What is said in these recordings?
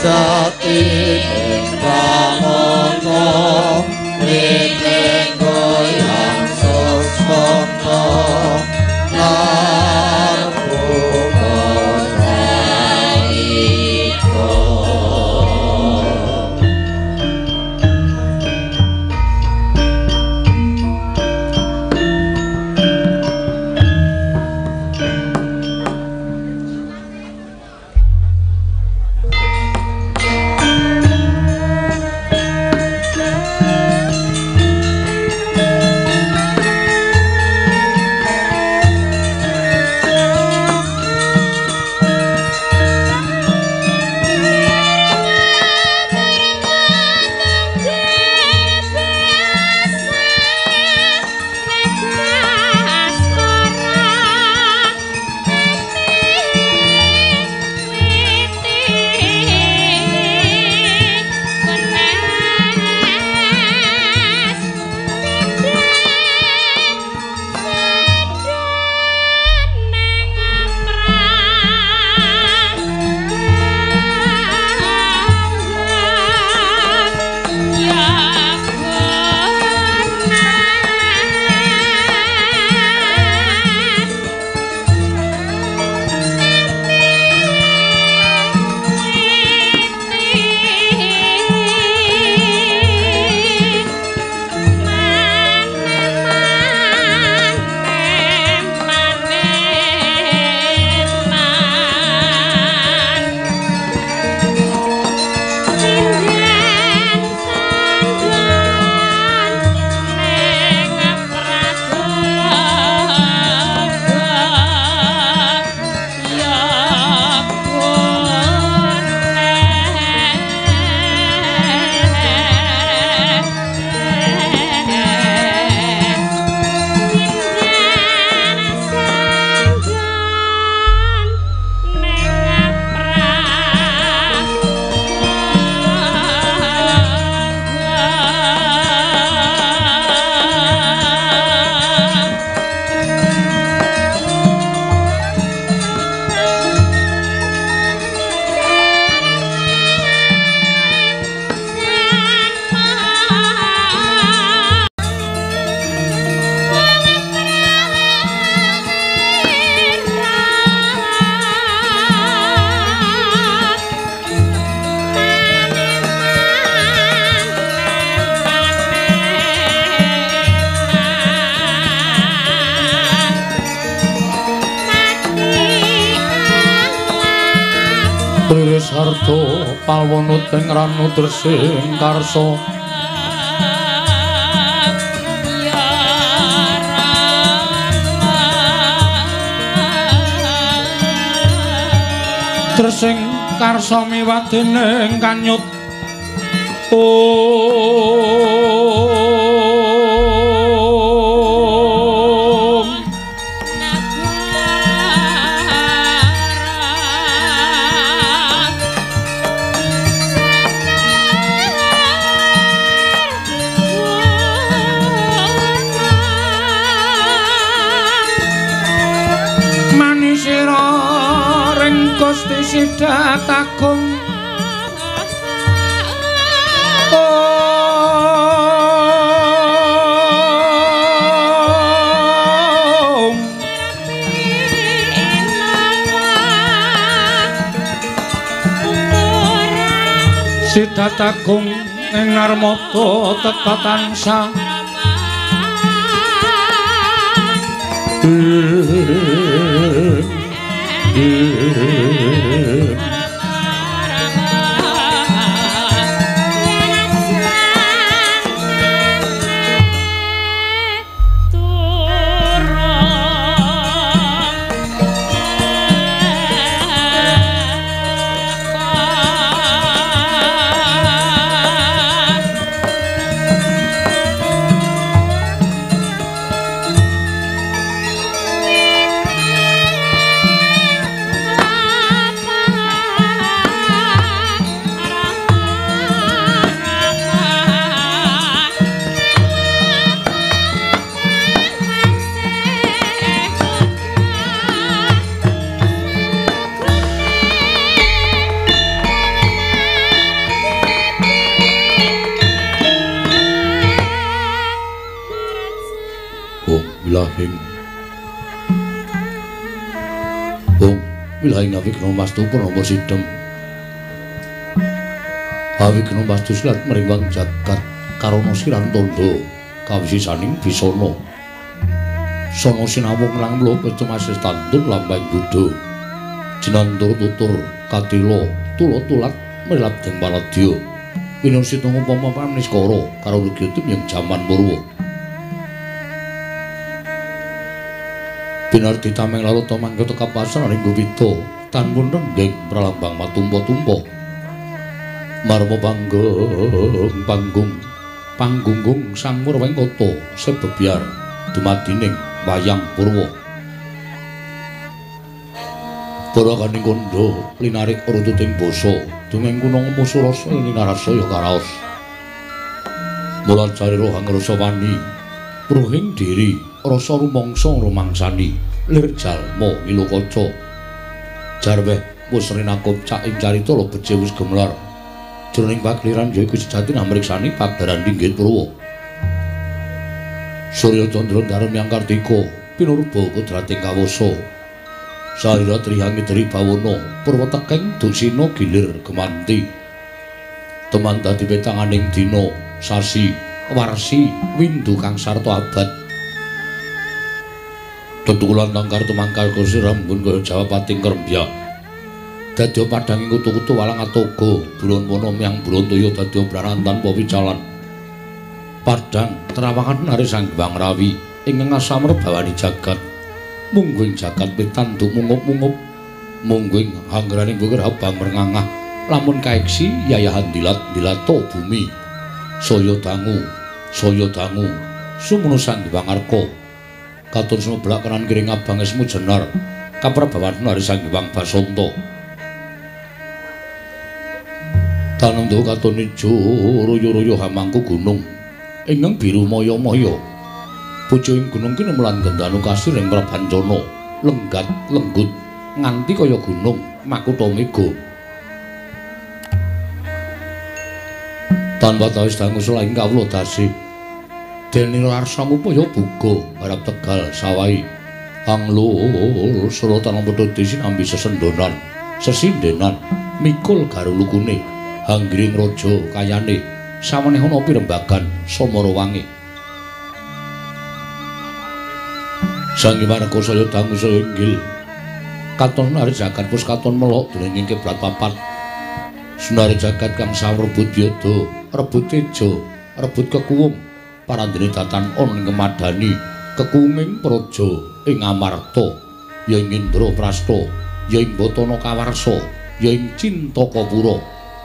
sejati pramono ning goyang sesana Sarta palwana teng ranu tresing karsa tresing karsa miwadene kanyut Gusti Sidat Agung Sidat Agung ing narmata teka tansah daging. Bung, wilahe Wigna Mastu Purnama Sidhem. Wigna Mastu silat mriwang jagat karana siran tandha kawisisaning bisana. Sono sinawung lang mlo pecemas tandun lambang Buddha. Jinantur tutur katila tula-tulat mrilap deng paladya. Winasita ngumpama pamniskara karo Rugyati ing jaman Purwa. Binarti tameng laluta mangga teka pasan ring Gupita tanpun renggeng pralambang matumpa-tumpa. Marma panggung sang Murwengkata sebebyar dumadining wayang Purwa. Para kaning kandha linarik runtuting basa dongeng kunang musurasa linarasaya karaos. Mula cari rohang rasa wani pruhing diri rasa rumangsa rumangsani lir jalma ilukaca. Jarweh wis rinakop cak ing carita lo beje wis gemelar. Jroning pakliran ya iku sejati namriksani pagdaran Linggih Purwa. Surya Candra Darem Yang Kartika pinurba kodrating kawasa. Sarira Trihang Idri Bawana Purwa tekeng dusina gilir gemanti. Teman dadi petanganing dina sasi warsi windu kang sarta abad. Tetukulan tangkar tumangkal kursi rambun kaya Jawa pating kerembyak. Dadi padhanging kutu-kutu walang atoga bulon wana miyang Brontoyo dadi branantan pawicalan. Padhang terawangan nari Sang Hyang Rawi ingkang asamrebawani jagat. Mungguing jagat pitanduk mungup-mungup, mungguing hanggraning bukir abang merngangah, lamun kaeksi yayahan dilat-dilato bumi. Saya dangu, sumunu Sang Hyang Arka. Katun sumebelak kenan kiring abang esmu jenar, kaprabawan nari Sang Hyang Basanta. Tanendo katun ijo royo-royo hamangku gunung, ingkang biru maya-maya. Bojo ing gunung kene mulan gendanu kasir ing prabancana, lenggat lenggut nganti kaya gunung makuta mega. Tanpa tawis dangu selaing kawula dasih. Dene larsa ngupaya buka harap Tegal Sawai. Anglul suratan pedhoti sinambi sesendonan, sesindenan mikul garulukune. Hanggring raja kayane saweneh ana pirembagan Samara Wangi. Sang Hyang saya dangu saya inggil. Katon nari jagat pus katon melok dening kiblat papat. Sunari jagat kang sawrebut yada, rebut teja, rebut kekuwung, parandene datan on kemadani, kekuwunging praja ing Amarta, ya ing Indra Prasta, ya ing Batana Kawarsa, ya ing Cintakapura.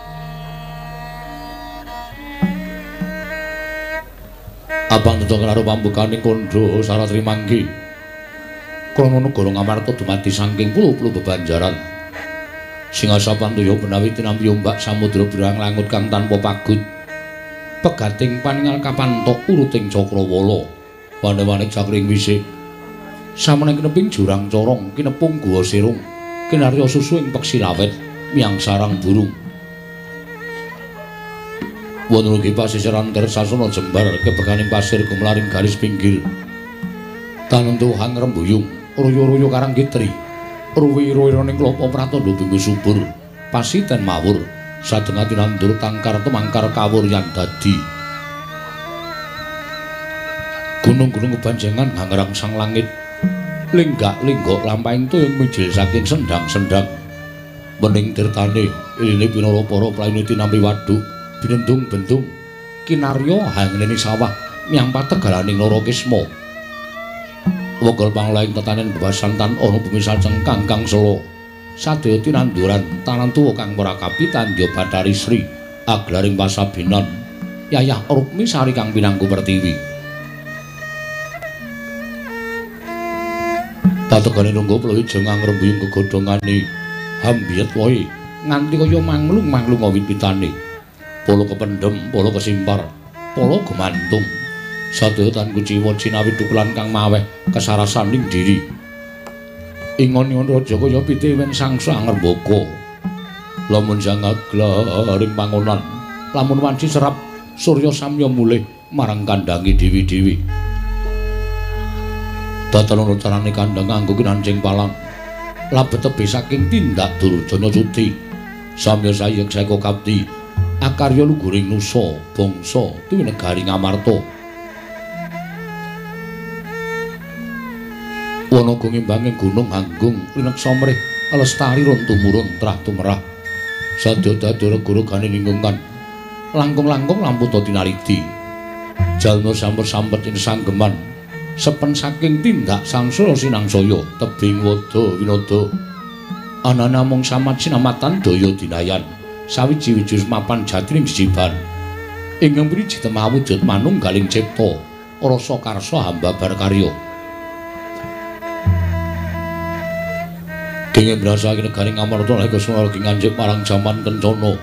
Abang tetep karo pambukaning kandha Saratri mangke. Krana negara Ngamarta dumadi saking pulo-pulo bebanjaran. Singasapan toya menawi tinampi ombak samudra birang langut kang tanpa pagut. Pegating paningal kapantok uruting Cakrawala. Wane-wane cakring wisik. Sameneng kineping jurang corong, kinepung guwa sirung, kinarya susu ing peksi lawet miang sarang burung. Wonten ugi pasisiran Kersasana Jembar kebekaning pasir gumlaring garis pinggir. Tanentuhang rembuyung, royo-royo karang kitri. Ruwi-ruwiraning klapa pratandha bumi subur, pasiten mawur, sadenga tinandur tangkar temangkar kawuryan dadi. Gunung-gunung kebanjengan ngangrang sang langit. Linggak-linggok lampahing tuyung mijil saking sendang-sendang. Mening tirtane iline pinara para prayuni tinampi waduk. Binendung-bendung kinarya hangening sawah miyang pategalaning Narakisma. Wegel panglaing tetanen bebasantan ana bumi sancengkang kang sela. Sadaya tinanduran tanan tuwa kang marakapi tandya Bathari Sri aglaring pasabinan Yayah Rukmi Sari kang pinangku pertiwi. Pategane nunggu pluwija ngrembuyung kegodhongane hambiyet wae nganti kaya manglung-manglung wit-witane. Polo kependhem, polo kesimpar, polo gemantung. Sadaya tan kuciwa cinawi dukulan kang maweh kasarasaning diri. Ingon-ingon raja kaya pitiwen sangsa angrembaka. Lamun sang aglaring pangonan, lamun wanci serap Surya Samya mulih marang kandhangi dewi-dewi. Datan carane kandhang nganggo kinancing palang. Labet tebe saking tindak Durjana Cuti. Samya sayek seka kapti. Akarya luguring nusa bangsa Tiwinegari Ngamarta. Wana gunging gunung Hanggung rineksa mrih lestari ron tumurun trah tumerah. Sadya dadi regara ninggungan. Langkung-langkung lampu tinaridi. Jalma samper-sampet ing sanggeman. Sepen saking tindak sangsaya sinangsaya tebing wada winada. Anane mung samat sinamatan daya dinayan. Sawiji-wiji mapan jatining jiban. Ingkang priji temawujud manunggaling cipta rasa karsa hamba bar karya. Kenging brasake negari Ngamarta lek Sumara nganjek marang jaman kencana.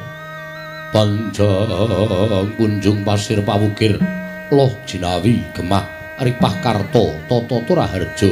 Panjang kunjung pasir pawukir loh jinawi gemah ripah karta tata turaharja.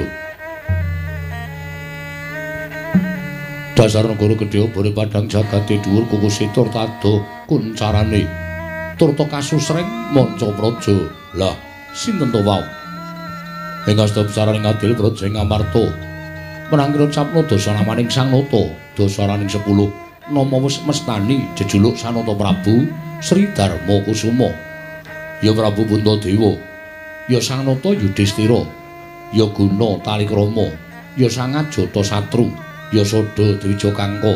Dasar negara gedhe obore padhang jagate dhuwur kukuse tur tado kuncarane turta kasusreng manca praja. Lah sinten to wau? Ing asta besaraning adil praja Ngamarta menangkira capna dasa namaning Sang Nata dasaraning 10 nama wis mestani jejuluk Sanata Prabu Sri Darma Kusuma. Ya Prabu Puntadewa, ya Sang Nata Yudhistira, ya Guna Talikrama, ya Sang Ajata Satru, ya Sada Dwija Kangka.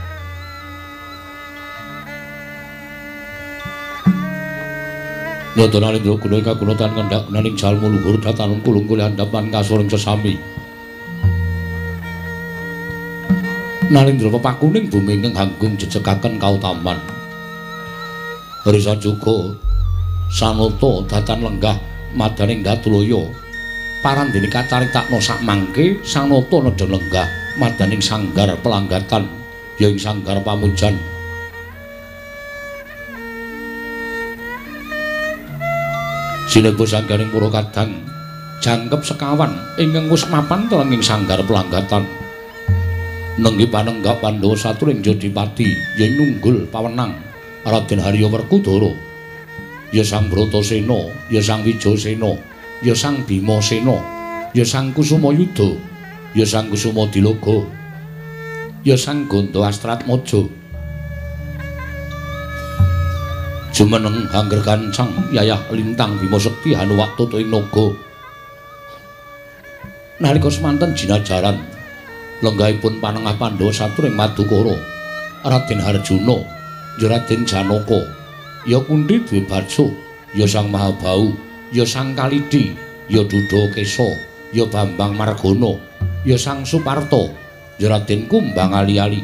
Nyata Nalendra Guna ing kagunatan kendhak naning jalma luhur dataran kulung-kulih andhapan kasuring sesami. Nalendra pepakuning bumi ingkang Hanggung jejekaken kautaman. Risa juga Sanata datan lenggah madaning Datulaya. Parandene kacaritakna sak mangke Sanata nedha lenggah madaning sanggar pelanggatan ya ing sanggar pamujan. Sinepa sanggaring para kadang jangkep sekawan ingkang wis mapan telenging sanggar pelanggatan. Nenggi panenggak Pandhawa saturing Jodipati yen nunggul pawenang Raden Harya Werkudara, ya Sang Bratasena, ya Sang Wijasena, ya Sang Bimasena, ya Sang Kusumayuda, ya Sang Kusumadilaka, ya Sang Ganda Astratmaja. Jumeneng Hangger Kancang Yayah Lintang Bima Sekti Hanuwakta ing naga. Nalika semanten jinajaran lenggahipun panengah Pandhawa saturing Madukara, Raden Harjuna, ya Raden Janaka, ya Kunthi Dwibarsa, ya Sang Mahabau, ya Sang Kalidi, ya Dudakesa, ya Bambang Margana, ya Sang Suparta, ya Raden Kumbang Ali-ali.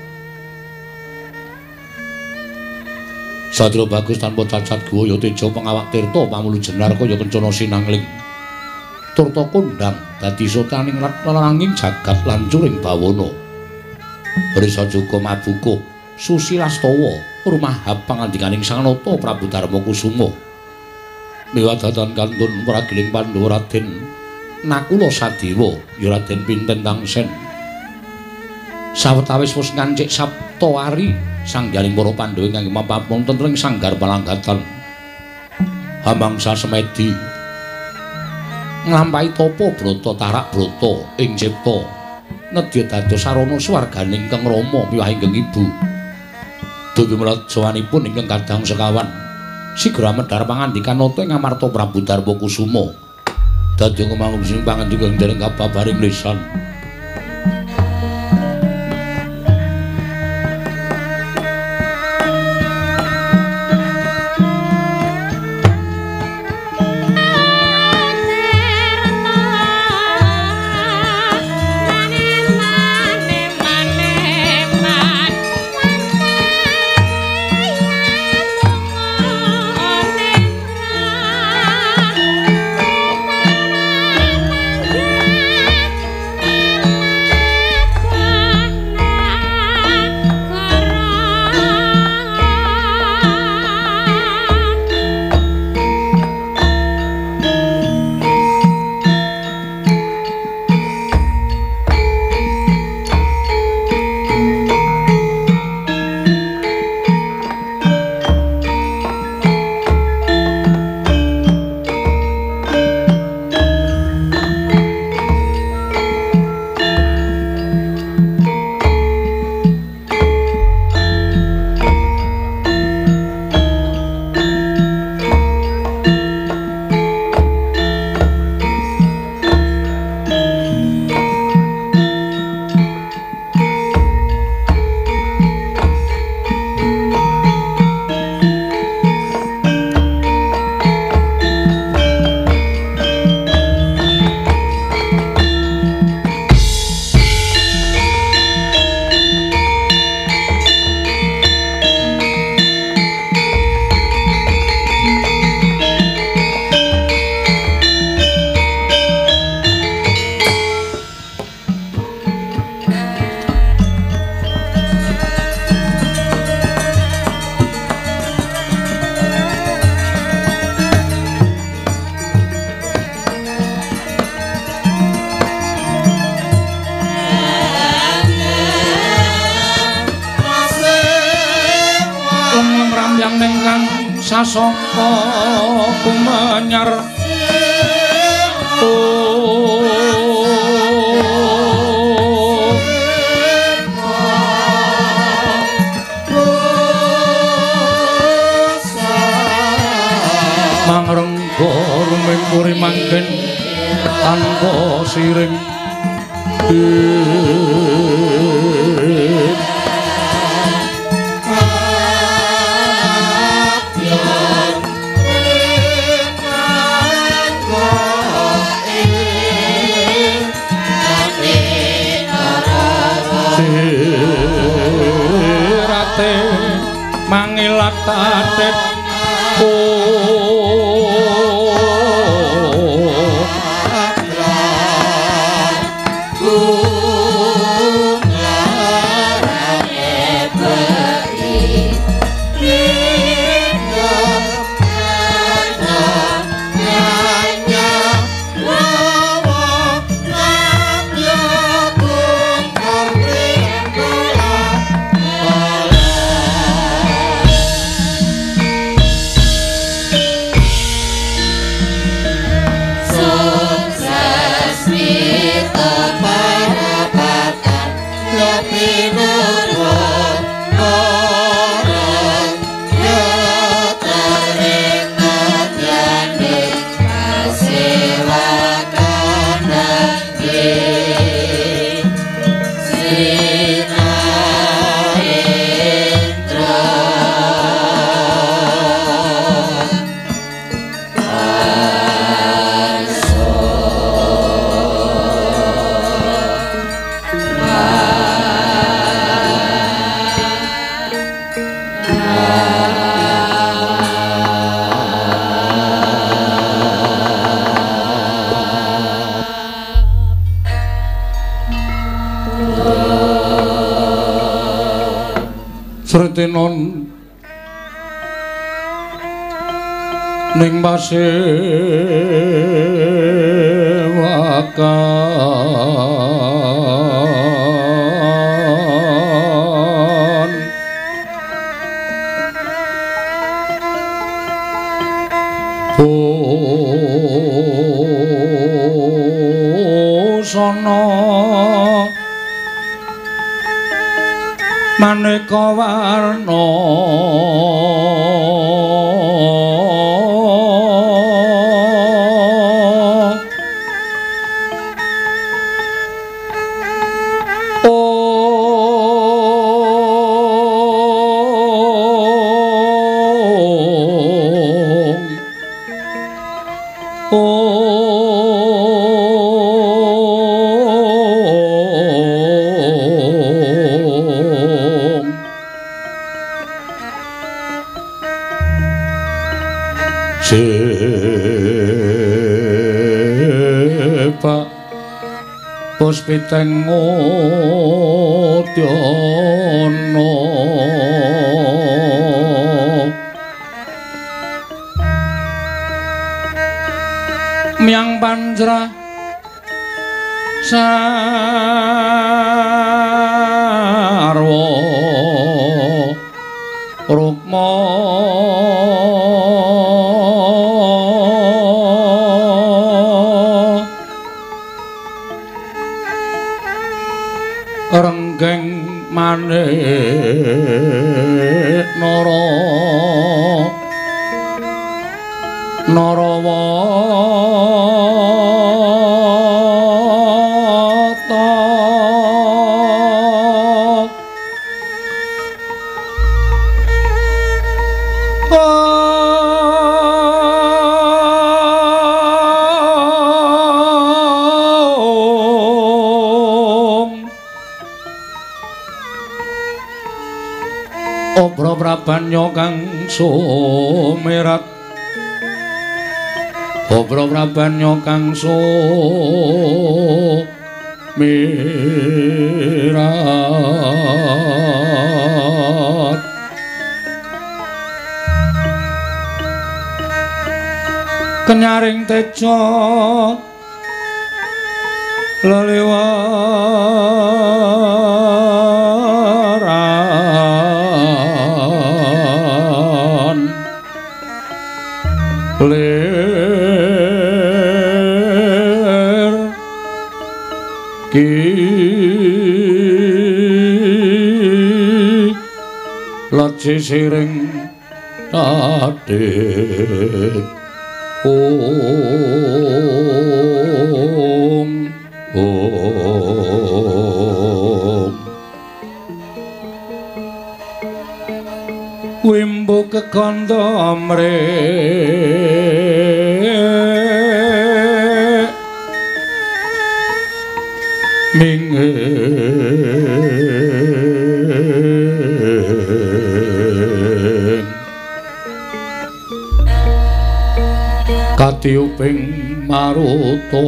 Satria bagus tanpa cacat guwa ya teja pengawak tirta pamulu jenar kaya kencana sinangling. Turta kondang dadi sotaning lananging jagat lancuring bawana. Risa juga mabuka Susilastawa rumahap pangandikaning Sang Nata Prabu Darma Kusuma. Miwadatan kantun pragiling Pandhawa Raden Nakula Sadewa ya Raden Pinten Tangsen. Sawetawis wis ngancik saptawari sanggaring para Pandhawa ingkang mampapun ing sanggar palanggatan. Hamangsa Semedi nglampahi tapa brata tarak brata ing cipta nedya dados sarana swarganing Kang Rama miwah ingkang ibu. Dugi mlajawanipun ingkang kadang sekawan sigra medhar pangandikan nata ing Amarta Prabu Darma Kusuma dadi ngumangun sing pangandikan dereng kababaring lisan. sasongko kumanyar mangrenggo rumempuri mangken tanpa siring sirate mangilat tatet Sretinon ning pasewakan busana maneka warna Pak Puspiteng Udana Miang Panjra Sarwa Rukma renggeng maneh Narawata Obro Prabanya kang sumirat Obro Prabanya kang sumirat Kenyaring teja leliwaran sesiring adik om wimbo kekanda mrek mingin katiuping maruta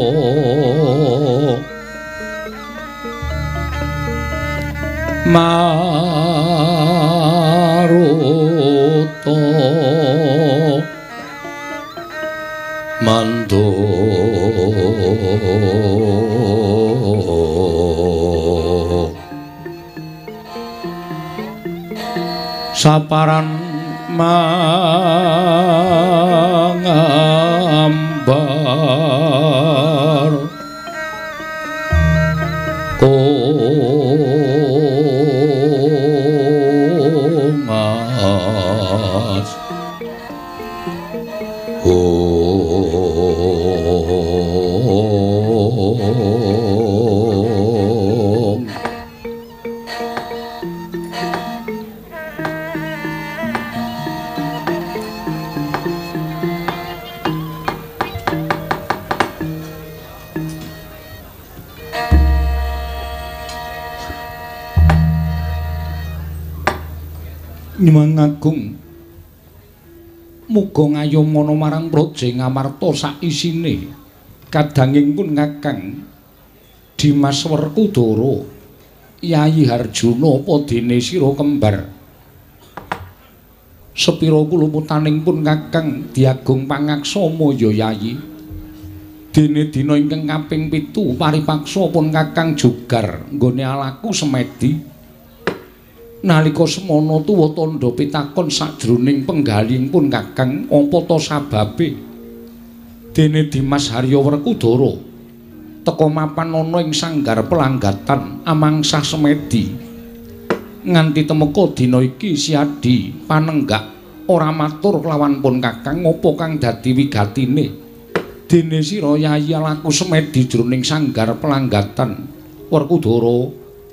maruta manto saparan mangambar mas Nyuwun Agung muga ngayomana marang Praja Ngamarta sak isine kadangipun Kakang Dimas Werkudara Yayi Harjuna apa dene sira kembar sepira kulumutaningpun Kakang Diagung Pangaksama ya Yayi dene dina ingkang kaping 7 paripaksa pun Kakang Jogar nggone alaku semedi nalika semana tuwa tandha pitakon sajroning penggalingpun Kakang apa ta sababe dene Dimas Harya Werkudara teka mapan ana ing sanggar pelanggatan amangsah semedi nganti temeka dina iki siadi panenggak ora matur kelawan pun Kakang apa kang dadi wigatine dene sira Yayi laku semedi jroning sanggar pelanggatan Werkudara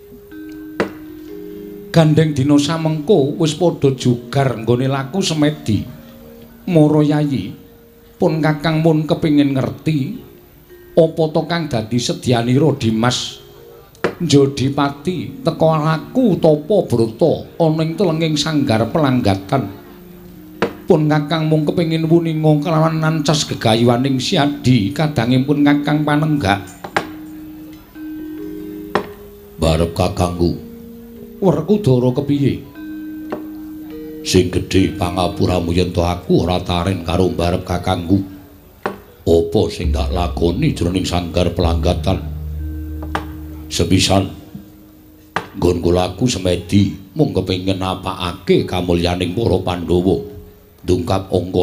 gandeng dina samengko wis padha jugar nggone laku semedi mara Yayi pun Kakang mun kepingin ngerti apa to kang dadi sedyanira Dimas Jodipati teka laku tapa brata ana ing telenging sanggar pelanggatan pun Kakang mung kepingin wuninga kelawan nancas gegayuhaning siadi kadangipun Kakang panenggak barep kakangku Werkudara kepiye sing gedhe pangapuramu yen to aku ora taren karo barep kakangku apa sing tak lakoni jroning sanggar pelanggatan sepisan nggonku laku semedi mung kepengin napakake kamulyaning para Pandhawa ndungkap angka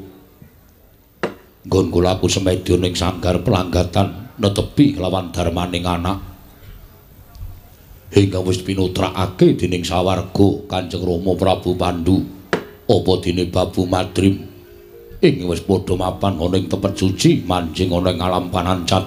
2 nggonku laku semedi ning sanggar pelanggatan netepi lawan darmaning anak hingga wis pinutrakake dening sawarga Kanjeng Rama Prabu Pandhu apa dene Babu Madrim ing wis padha mapan ana ing tepet suci manjing ana ing alam panancat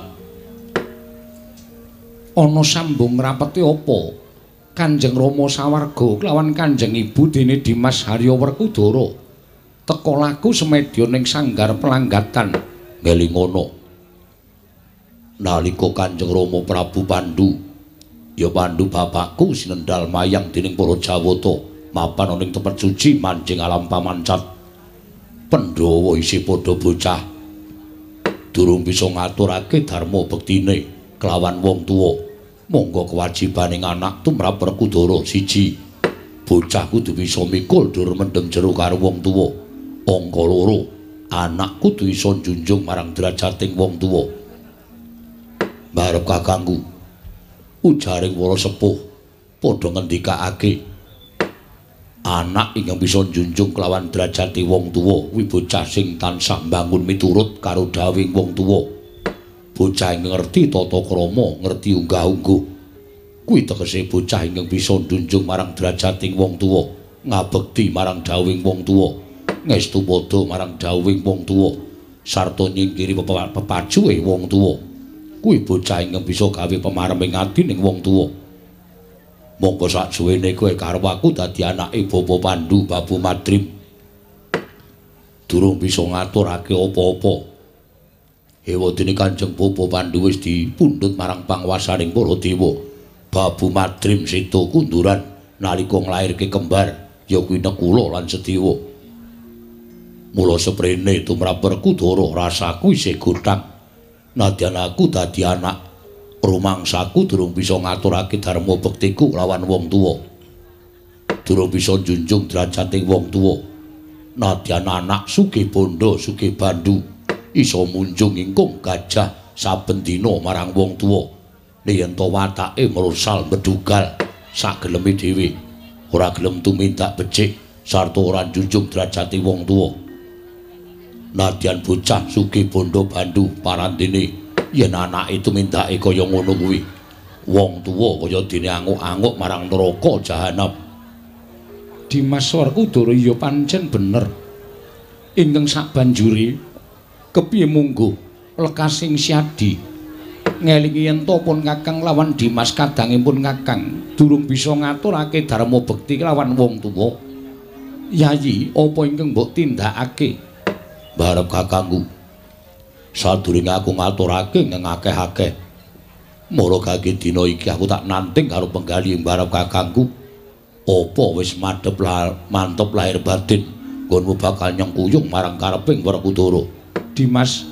ana sambung rapete apa Kanjeng Rama sawarga kelawan Kanjeng Ibu dene Dimas Harya Werkudara teka laku semedya ning sanggar pelanggatan ngelingono nalika Kanjeng Rama Prabu Pandhu ya Pandhu bapakku sinendal mayang dening para Jawata mapan ana ing tempat suci manjing alam pamancat Pandhawa isih padha bocah durung bisa ngaturake dharma bektine kelawan wong tuwa monggo kewajibaning anak tumrap Werkudara siji bocah kudu bisa mikul dur mendem jero karo wong tuwa angka 2 anak kudu isa njunjung marang derajating wong tuwa barep kakangku ujaring para sepuh padha ngendikake anak ingkang bisa njunjung kelawan derajati wong tuwa kuwi bocah sing tansah mbangun miturut karo dawing wong tuwa bocah ingkang ngerti tata krama ngerti unggah-ungguh kuwi tegese bocah ingkang bisa njunjung marang derajating wong tuwa ngabekti marang dawuhing wong tuwa, ngestu padha marang dawuhing wong tuwa, sarta nyingkiri pepajuhe wong tuwa. Kuwi bocah ingkang bisa gawe pamareming ati ning wong tuwa. Monggo saksuwene kowe karo aku dadi anake Bapa Pandhu Babu Madrim. Durung bisa ngaturake apa-apa. Ewadene Kanjeng Bapa Pandhu wis dipundhut marang panguwasaning para dewa. Babu Madrim seda kunduran nalika nglairke kembar ya kuwi Nekula lan Sedewa. Mula seprene tumrap Werkudara rasaku isih gotang. Nadyan aku dadi anak rumangsaku durung bisa ngaturake dharma bektiku lawan wong tuwa. Durung bisa njunjung derajating wong tuwa. Nadyan anak sugih bondo sugih bandu iso munjung ingkung gajah saben dina marang wong tuwa. Yen to watake mersal medugal sak geleme dhewe, ora gelem tumindak becik sarta ora njunjung derajating wong tuwa. Nadyan bocah sugih bondo bandu parandene yen anake tumindake kaya ngono kuwi wong tuwa kaya dene anguk-anguk marang neraka jahanam. Dimas Werkudara ya pancen bener. Ingkang sabanjure kepiye munggo lekasing Syadi ngelingi yen to pun Kakang lawan Dimas kadangipun Kakang durung bisa ngaturake dharma bekti lawan wong tuwa. Yayi apa ingkang mbok tindakake? Barep kakangku. Sadurunge aku ngaturake ing akeh-akeh. Mula gage dina iki aku tak nanting karo penggali barep kakangku. Apa wis mantep lahir batin nggonmu bakal nyengkuyung marang kareping Werkudara. Dimas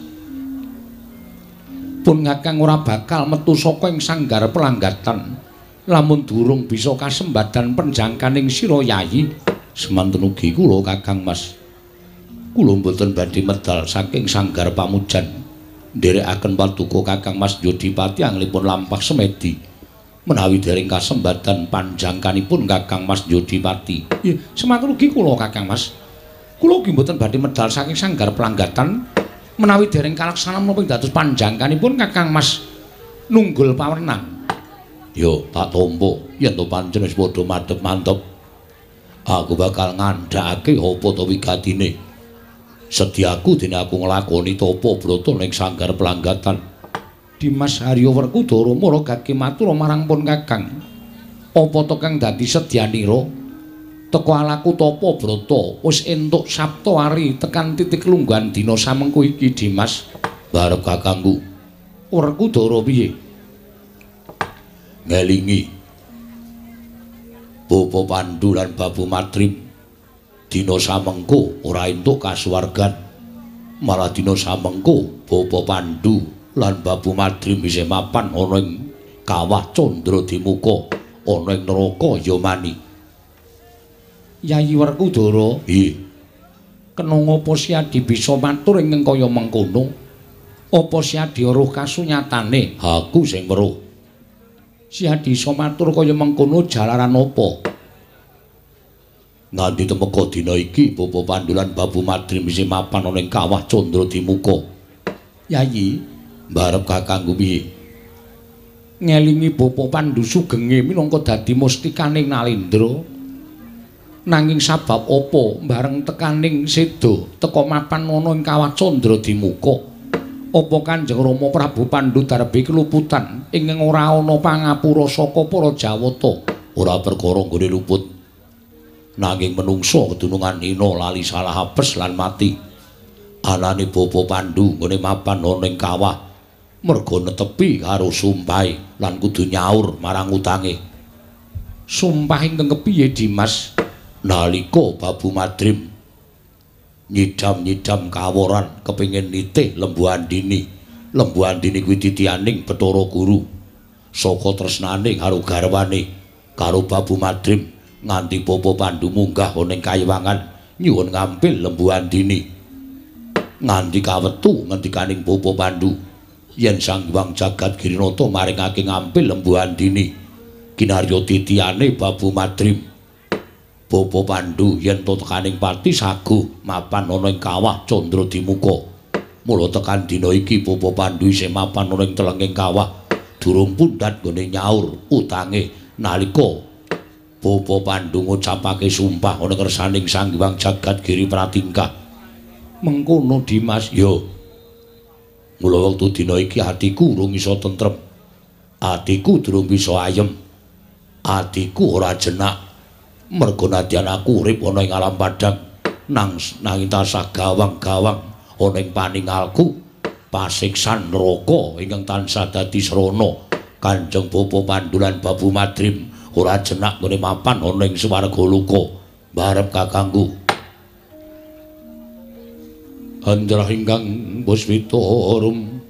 pun Kakang ora bakal metu saka ing sanggar pelanggatan lamun durung bisa kasembadan penjangkaning sira Yayi. Semanten ugi kula Kakang Mas. Kula mboten badhe medal saking sanggar pamujan nderekaken paduka Kakang Mas Yodipati anglipun lampah semedi menawi dereng kasembadan panjangkanipun Kakang Mas Yodipati. Nggih, semanten ugi kula Kakang Mas. Kula ugi mboten badhe medal saking sanggar pelanggatan menawi dereng kalaksana menapa dados panjangkanipun Kakang Mas nunggul pawenang. Yo tak tampa yen to pancen wis padha madhep mantep. Aku bakal ngandhakake apa to wigatine. Sediaku dene aku nglakoni tapa brata ning sanggar pelanggatan. Dimas Harya Werkudara mula gage matur marang pun Kakang. Apa to kang dadi sedyanira? Teka alaku tapa brata wis entuk sabta ari tekan titik lungguhan dina samengko iki Dimas. Barep kakangku. Werkudara piye? Ngelingi Bapa Pandhu lan Babu Madrim dina samengko ora entuk kasuwargan. Malah dina samengko Bapa Pandhu lan Babu Madrim isih mapan ana ing kawah Candradimuka ana ing neraka Yamani. Yayi Werkudara, nggih. Kena ngapa Syadi bisa matur ing kaya mengkono? Apa Syadi weruh kasunyatane? Aku sing weruh. Syadi iso matur kaya mengkono jalaran apa? Nganti temeka dina iki Bapa Pandhu lan Babu Madrim isih mapan ana ing kawah Candradimuka. Yayi, mbarep kakangku piye? Ngelingi Bapa Pandhu sugenge minangka dadi mustikaning Nalendra. Nanging sabab apa bareng tekaning seda teka mapan ana ing kawah Candradimuka? Apa Kanjeng Rama Prabu Pandhu darbe keluputan ingkang ora ana pangapura saka para Jawata? Ora perkara nggone luput. Nanging menungsa kedunungan hina lali salah apes lan mati. Anane Bapa Pandhu nggone mapan ana ing kawah merga netepi karo sumpahe lan kudu nyaur marang utange. Sumpah ingkang kepiye Dimas? Nalika Babu Madrim nyidam-nyidam kaworan kepingin nitih Lembu Andini. Lembu Andini kuwi titianing Bathara Guru saka tresnane karo garwane karo Babu Madrim nganti Bapa Pandhu munggah ana ing kayiwangan nyuwun ngambil Lembu Andini. Nganti kawetu ngendikaning Bapa Pandhu yen Sang Hyang Jagat Girinata maringake ngambil Lembu Andini kinarya titiane Babu Madrim. Bapa Pandhu yen to tekaning pati saguh mapan ana ing kawah Candradimuka. Mula tekan dina iki Bapa Pandhu isih mapan ana ing telenging kawah durung pundhat nggone nyaur utange nalika Bapa Pandhu ngucapake sumpah ana kersaning Sang Hyang Jagat Giri Pratingkah. Mengkono Dimas, yo. Mula wektu dina iki atiku urung iso tentrem. Atiku durung bisa ayem. Atiku ora jenak. Merga nadyan aku urip ana ing alam padang nanging tasah gawang-gawang ana ing paningalku pasiksan neraka ingkang tansah dadi srana Kanjeng Bapa Pandhu lan Babu Madrim ora jenak ngene mapan ana ing swarga luka barep kakangku Andrah ingkang Puspitorum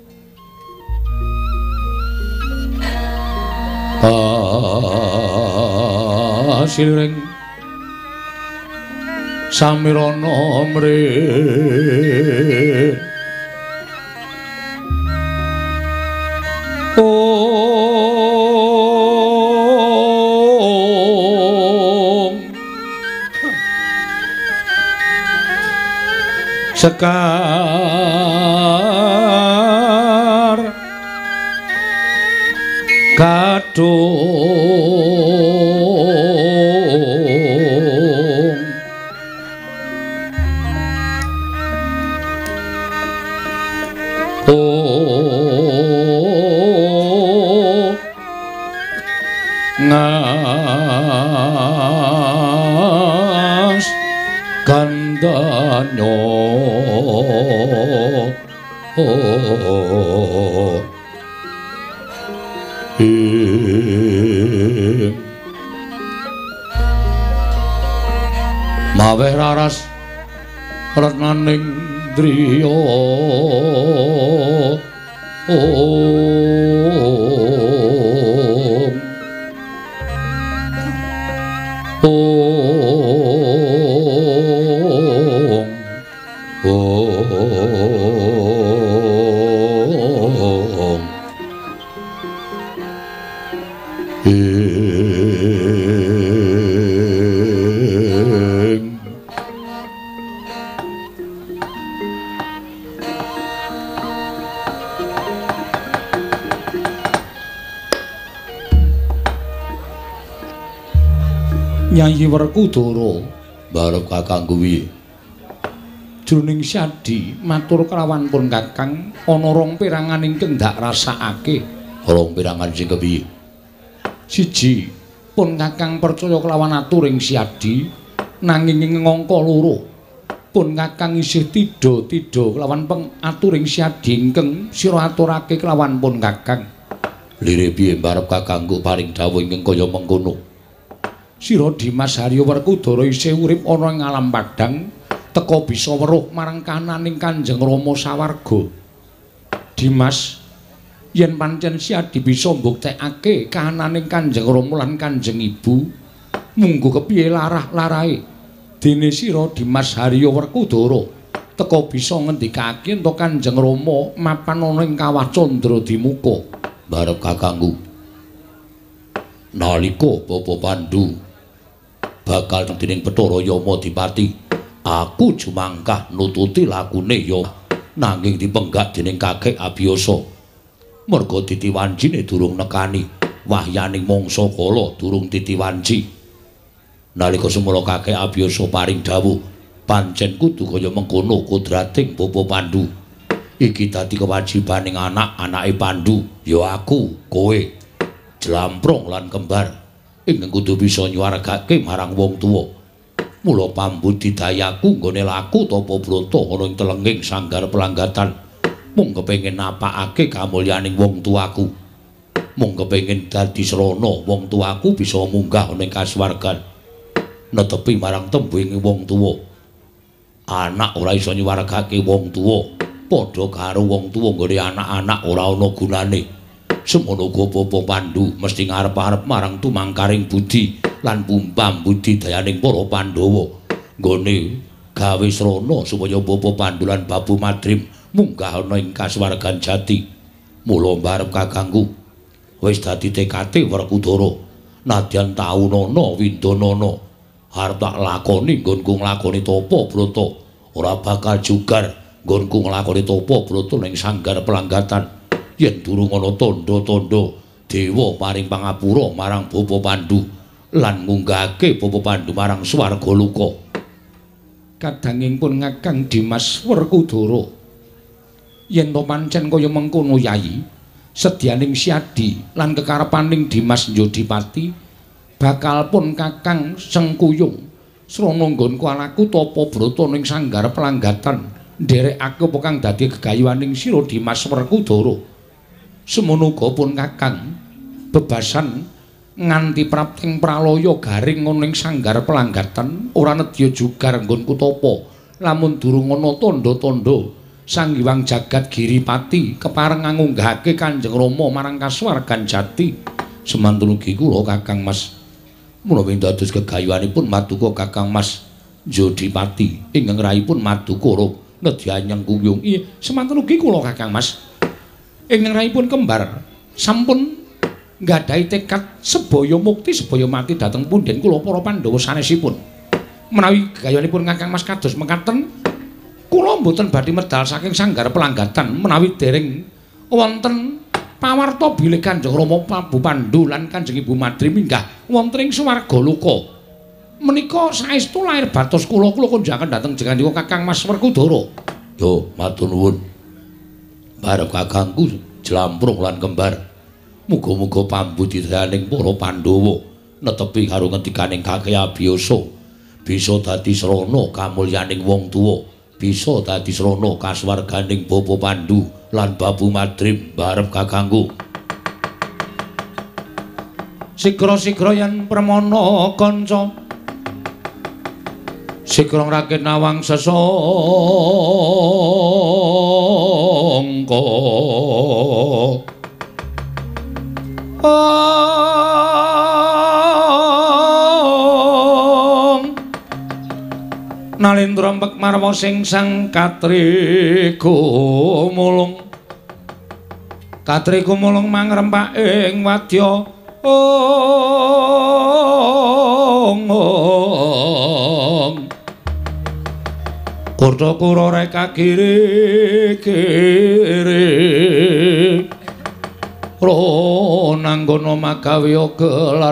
silring samirana mre Sekar kadung ngas gandanyo maweh raras retnaning driya Nyai Werkudara barep kakangku piye jroning syadi matur kelawan pun kakang ana rong pirangan ingkang ndak rasakake rong pirangan sing kepiye siji pun kakang percaya kelawan aturing syadi nanging ing ngangka loro pun kakang isih tida-tida kelawan pengaturing syadi ingkang sira aturake kelawan pun kakang lire piye barep kakangku paring dawuh ingkang kaya mengkono Sira Dimas Harya Werkudara isih urip ana ing alam padang teka bisa weruh marang kananing Kanjeng Rama sawarga. Dimas yen pancen Siadi bisa mbuktekake kananing Kanjeng Rama lan Kanjeng Ibu munggo kepiye larah-larahe dene sira Dimas Harya Werkudara teka bisa ngendikake ento Kanjeng Rama mapan ana ing kawah Candradimuka barep kakangku. Nalika Bapa Pandhu bakal dening Bathara Yama Dipati aku jumangkah nututi lakune ya nanging dipenggak dening Kakek Abiyasa merga titiwancine durung nekani wahyaning mangsa kala durung titiwanci nalika semula Kakek Abiyasa paring dawuh pancen kudu kaya mengkono kodrating Bapa Pandhu iki dadi kewajibaning anak-anake Pandhu ya aku kowe Jlamprong lan kembar ingkang kudu bisa nyuwargake marang wong tuwa. Mula pambudidayaku nggone laku tapa brata ana ing telenging sanggar pelanggatan. Mung kepengin napakake kamulyaning wong tuaku. Mung kepengin dadi srana wong tuaku bisa munggah ana ing kasuwargan. Netepi marang tembunge wong tuwa. Anak ora iso nyuwargake wong tuwa, padha karo wong tuwa nggone anak-anak ora ana gunane. Semono uga Bapa Pandhu mesti ngarep-arep marang tumangkaring budi lan pumpam budidayaning para Pandhawa nggone gawe srana supaya Bapa Pandhu lan Babu Madrim munggah ana ing kasuwargan jati. Mula mbarep kakangku wis dadi tekate Werkudara nadyan taunana windanana arep tak lakoni nggonku nglakoni tapa brata ora bakal jugar nggonku nglakoni tapa brata ning sanggar pelanggatan. Yen durung ana tandha-tandha dewa paring pangapura marang Bapa Pandhu lan ngunggahake Bapa Pandhu marang swarga luka. Kadangipun Kakang Dimas Werkudara, yen to pancen kaya mengkono Yayi, sedyaning siadi lan kekarepaning Dimas Njodipati bakal pun Kakang Sengkuyung srana nggonku alaku tapa brata ning sanggar pelanggatan nderekake apa kang dadi gegayuhaning sira Dimas Werkudara. Semono uga pun Kakang bebasan nganti prapting pralaya garing ning sanggar pelanggatan ora nedya jugar nggonku tapa lamun durung ana tandha-tandha Sang Hyang Jagat Giripati kepareng ngunggahake Kanjeng Rama marang kasuwargan jati. Semantun ugi kula Kakang Mas menawi dados gegayuhanipun Maduka Kakang Mas Njodipati ingkang raipun Madukara Nedyanyang Kuyung. Iya, semantun ugi kula Kakang Mas ingkang raipun kembar sampun nggadahi tekad sebaya mukti sebaya mati dhateng punden kula para Pandhawa sanesipun. Menawi gegayuhanipun Kakang Mas kados mekaten, kula mboten badhe medal saking sanggar pelanggatan menawi dereng wonten pawarta bilih Kanjeng Rama Prabu Pandhu lan Kanjeng Ibu Madri minggah wonten ing swarga luka. Menika saestu lair batos kula konjaken dhateng jengandika Kakang Mas Werkudara. Yo, matur nuwun. Barep kakangku jlamprung lan kembar. Muga-muga pambudidayaning para Pandhawa netepi karo ngendikaning Kakang Abiyasa bisa dadi srana kamulyaning wong tuwa, bisa dadi srana kasuwarganing Bapa Pandhu lan Babu Madrim barep kakangku. Sigra-sigra yen pramana kanca sigra rakit nawang sesangka Nalendra mbek marwa sing sang Katri Gumulung mangrempak ing wadya Kurta-kura reka giri-giri Ronanggono magawe gelar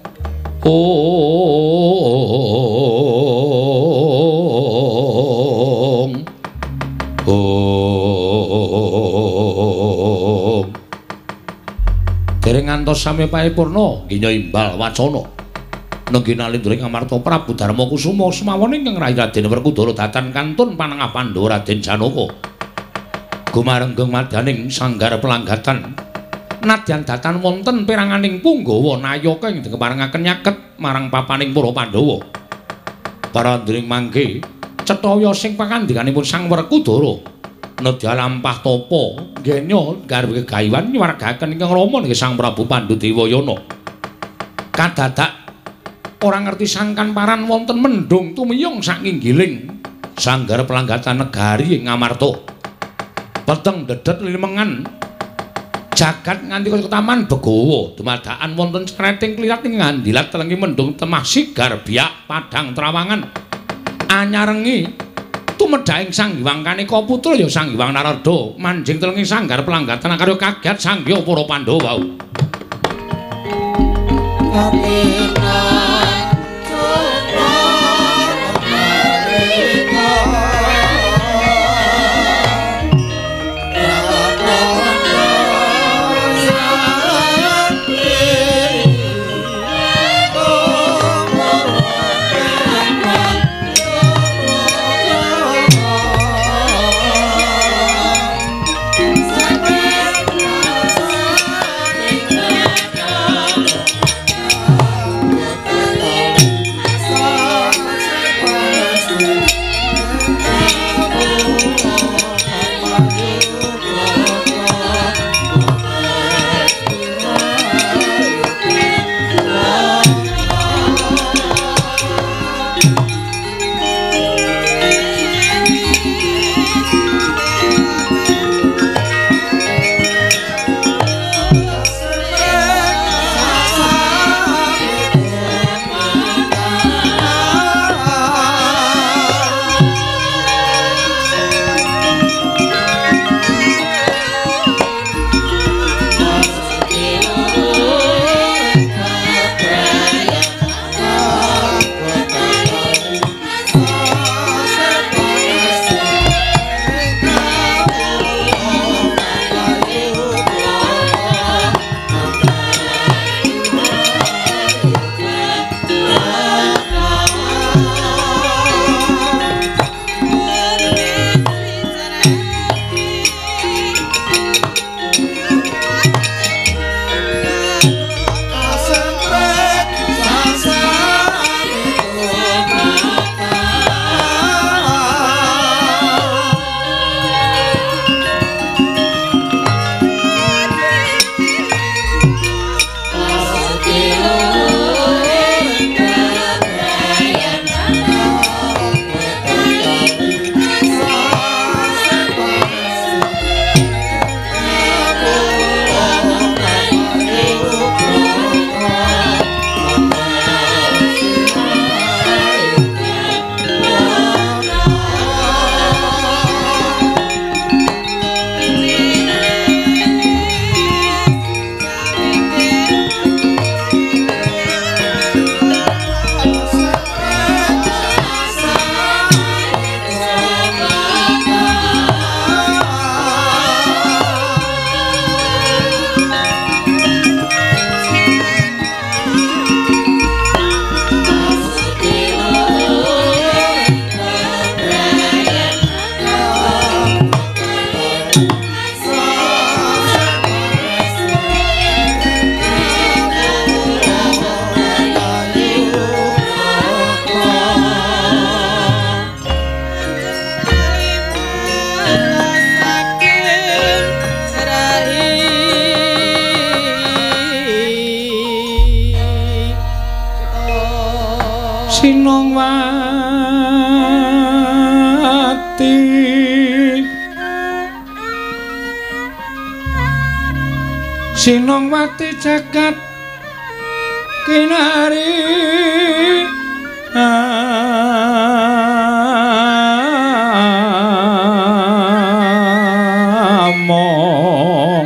dereng ngantos sami paripurna nggih imbal wacana nenggi nalindring Amarta Prabu Darma Kusuma semawon ingkang rayi Raden Werkudara datan kantun panengah Pandhawa Raden Janaka gumarenggeng madaning sanggar pelanggatan nadyan datan wonten peranganing Punggawa Nayaka ing keparengaken nyaket marang papaning para Pandhawa parandring mangke cetaya sing pakandikanipun Sang Werkudara nedya lampah tapa genya garwe gegayuhan nyuwargaken ingkang rama nggih Sang Prabu Pandhu Dewayana kadadak ora ngerti sangkan paran wonten mendung tumiyong sakinggiling sanggar pelanggatan negari ing Amarta peteng dedet limengan jagat nganti ketaman Begawa dumadakan wonten kreting klirat ing ngandilat telengi mendung temah sigar biak padang trawangan anyarengi tumedhaing Sang Hyang Kanika putra ya Sang Hyang Narada manjing telengi sanggar pelanggatan karo kaget sanggya para Pandhawa Sinongwati Sinongwati jagat kinari among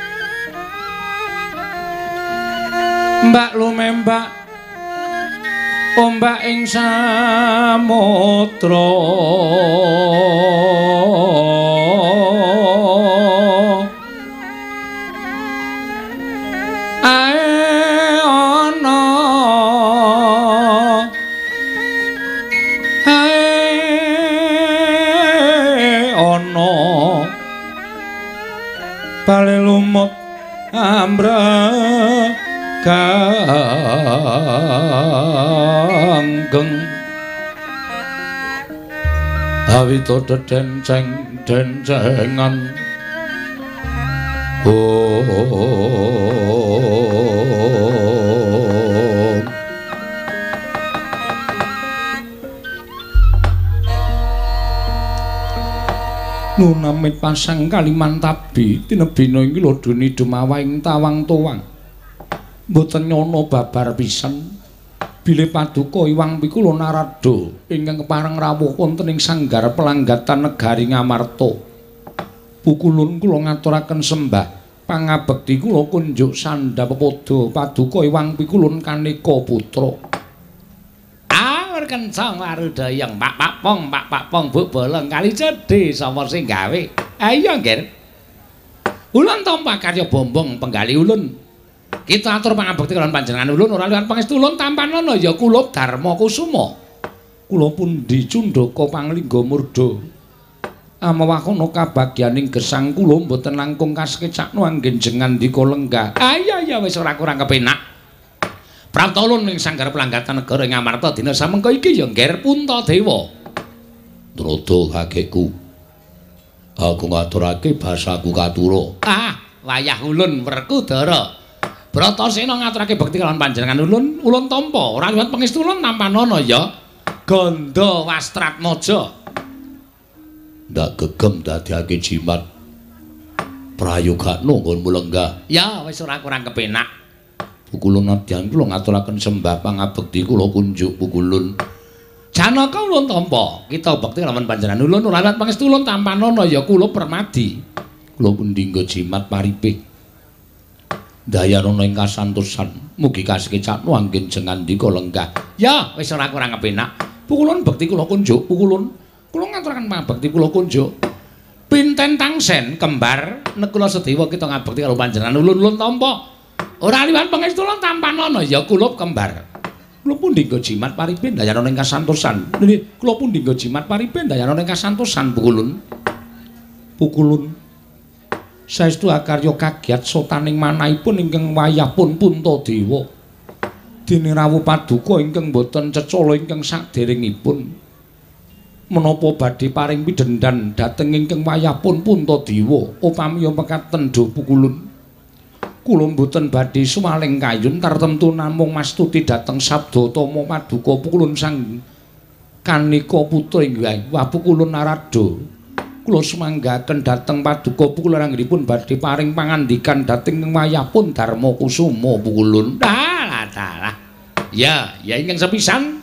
mbak lumembak ombak ing samudra bale lumut ambreganggeng awita denceng-dencengan Nunamit pasang Kalimantabi tinebina iki lho duni dumawaing tawang towang mboten nyono babar pisan bilih paduka Iwang Pikula Narada ingkang kepareng rawuh wonten ing sanggar pelanggatan negari Ngamarta pukulun kula ngaturaken sembah pangabekti kula kunjuk sandhapada paduka Iwang Pikula Kaneka putra kencang warudayang Pak Pong Bu Bolong kali cedhe sapa sing gawe ayo nggih ulun tampa karya bombong penggali ulun kita atur pangabekti kaliyan panjenengan ulun ora liwat pangestu ulun tampanana ya kula Darma Kusuma kula pundi Cundaka Panglingga Murda amawakono kabagyaning gesang kula mboten langkung kasekecakno anggenjengan dika lenggah ayo wis ora kurang kepenak Prapta ulun ing sanggar pelanggatan negara Ngamarta dina samengko iki ya ngger Puntadewa. Drada kakekku. Aku ngaturake basaku katura. Wayah ulun Werkudara. Bratasena ngaturake bekti kalawan panjenengan ulun tampa ora liwat pangestu ulun nampanana ya. Ganda Wastratmaja. Ndak gegem dadiake jimat. Prayogakno nggonmu lenggah. Ya wis ora kurang kepenak. Pukulun nadyan kula ngaturaken sembah pangabekti kula kunjuk pukulun. Janaka ulun tampa, kita bekti lawan panjenengan ulun ora liwat pangestu ulun tampanana ya kula Permadi. Kula pundi nggo jimat paripih. Dayana ing kasantosan, mugi kasekecakno anggenjengan dika lenggah. Ya, wis ora kurang kepenak. Pukulun bekti kula kunjuk, pukulun. Kula ngaturaken pangabekti kula kunjuk. Pinten tangsen kembar nekula sedewa kita ngabekti karo panjenengan ulun tampa. Ora liwat pangestu lan tampanana ya kula kembar. Kula pundi nggo jimat paripin dayana ing kasantosan. Nggih, kula pundi nggo jimat paripin dayana ing kasantosan pukulun. Pukulun. Saestu akarya kagiat sotaning manahipun ingkang wayahipun Puntadewa. Dene rawuh paduka ingkang boten cecala ingkang saderengipun. Menapa badhe paring pidendhan dhateng ingkang wayahipun Puntadewa upami mekaten do pukulun. Kula mboten badhe sumaling kayun tartemtu namung mastuti dhateng sabda tama paduka pukulun sang Kaneka putra inggih wah pukulun Narada. Kula sumanggaken dhateng paduka pukulun anggenipun badhe paring pangandikan dhateng wayahipun Darma Kusuma pukulun. Dalah. Ya ingkang sepisan.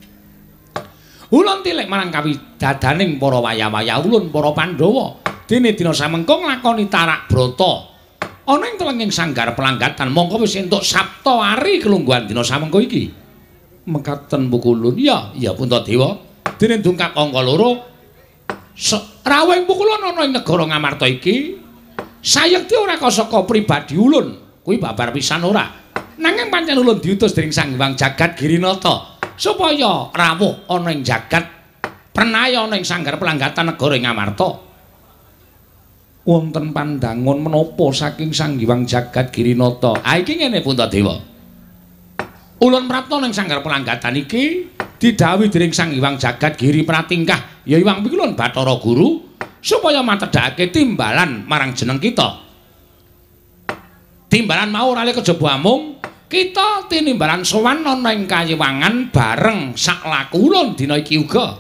Ulun tilek marang kawidadaning para wayah-wayah ulun para Pandhawa. Dene dina samengko nglakoni tarak brata. Ana ing telenging sanggar pelanggatan mongko wis entuk Sabta Ari kelungguhan dina samengko iki. Mekaten pukulun. Ya Puntadewa. Dene dungkap angka loro. Rawuhing pukulun ana ing negara Ngamarta iki sayekti ora saka pribadi ulun. Kuwi babar pisan ora. Nanging pancen ulun diutus dening Sang Hyang Jagat Girinata supaya rawuh ana ing jagat pranaya ana ing sanggar pelanggatan negara Ngamarta. Wonten pandangon menapa saking Sang Hyang Jagat Girinata. Iki ngene Puntadewa. Ulun prapta ning sanggar pelanggatan iki didhawuhi dening Sang Hyang Jagat Giri Pratingkah ya Hyang Pikula Bathara Guru supaya matedhake timbalan marang jeneng kita. Timbalan mau ora kejaba amung kita tinimbalan sowan ana ing Kayewangan bareng sak laku ulun dina iki uga.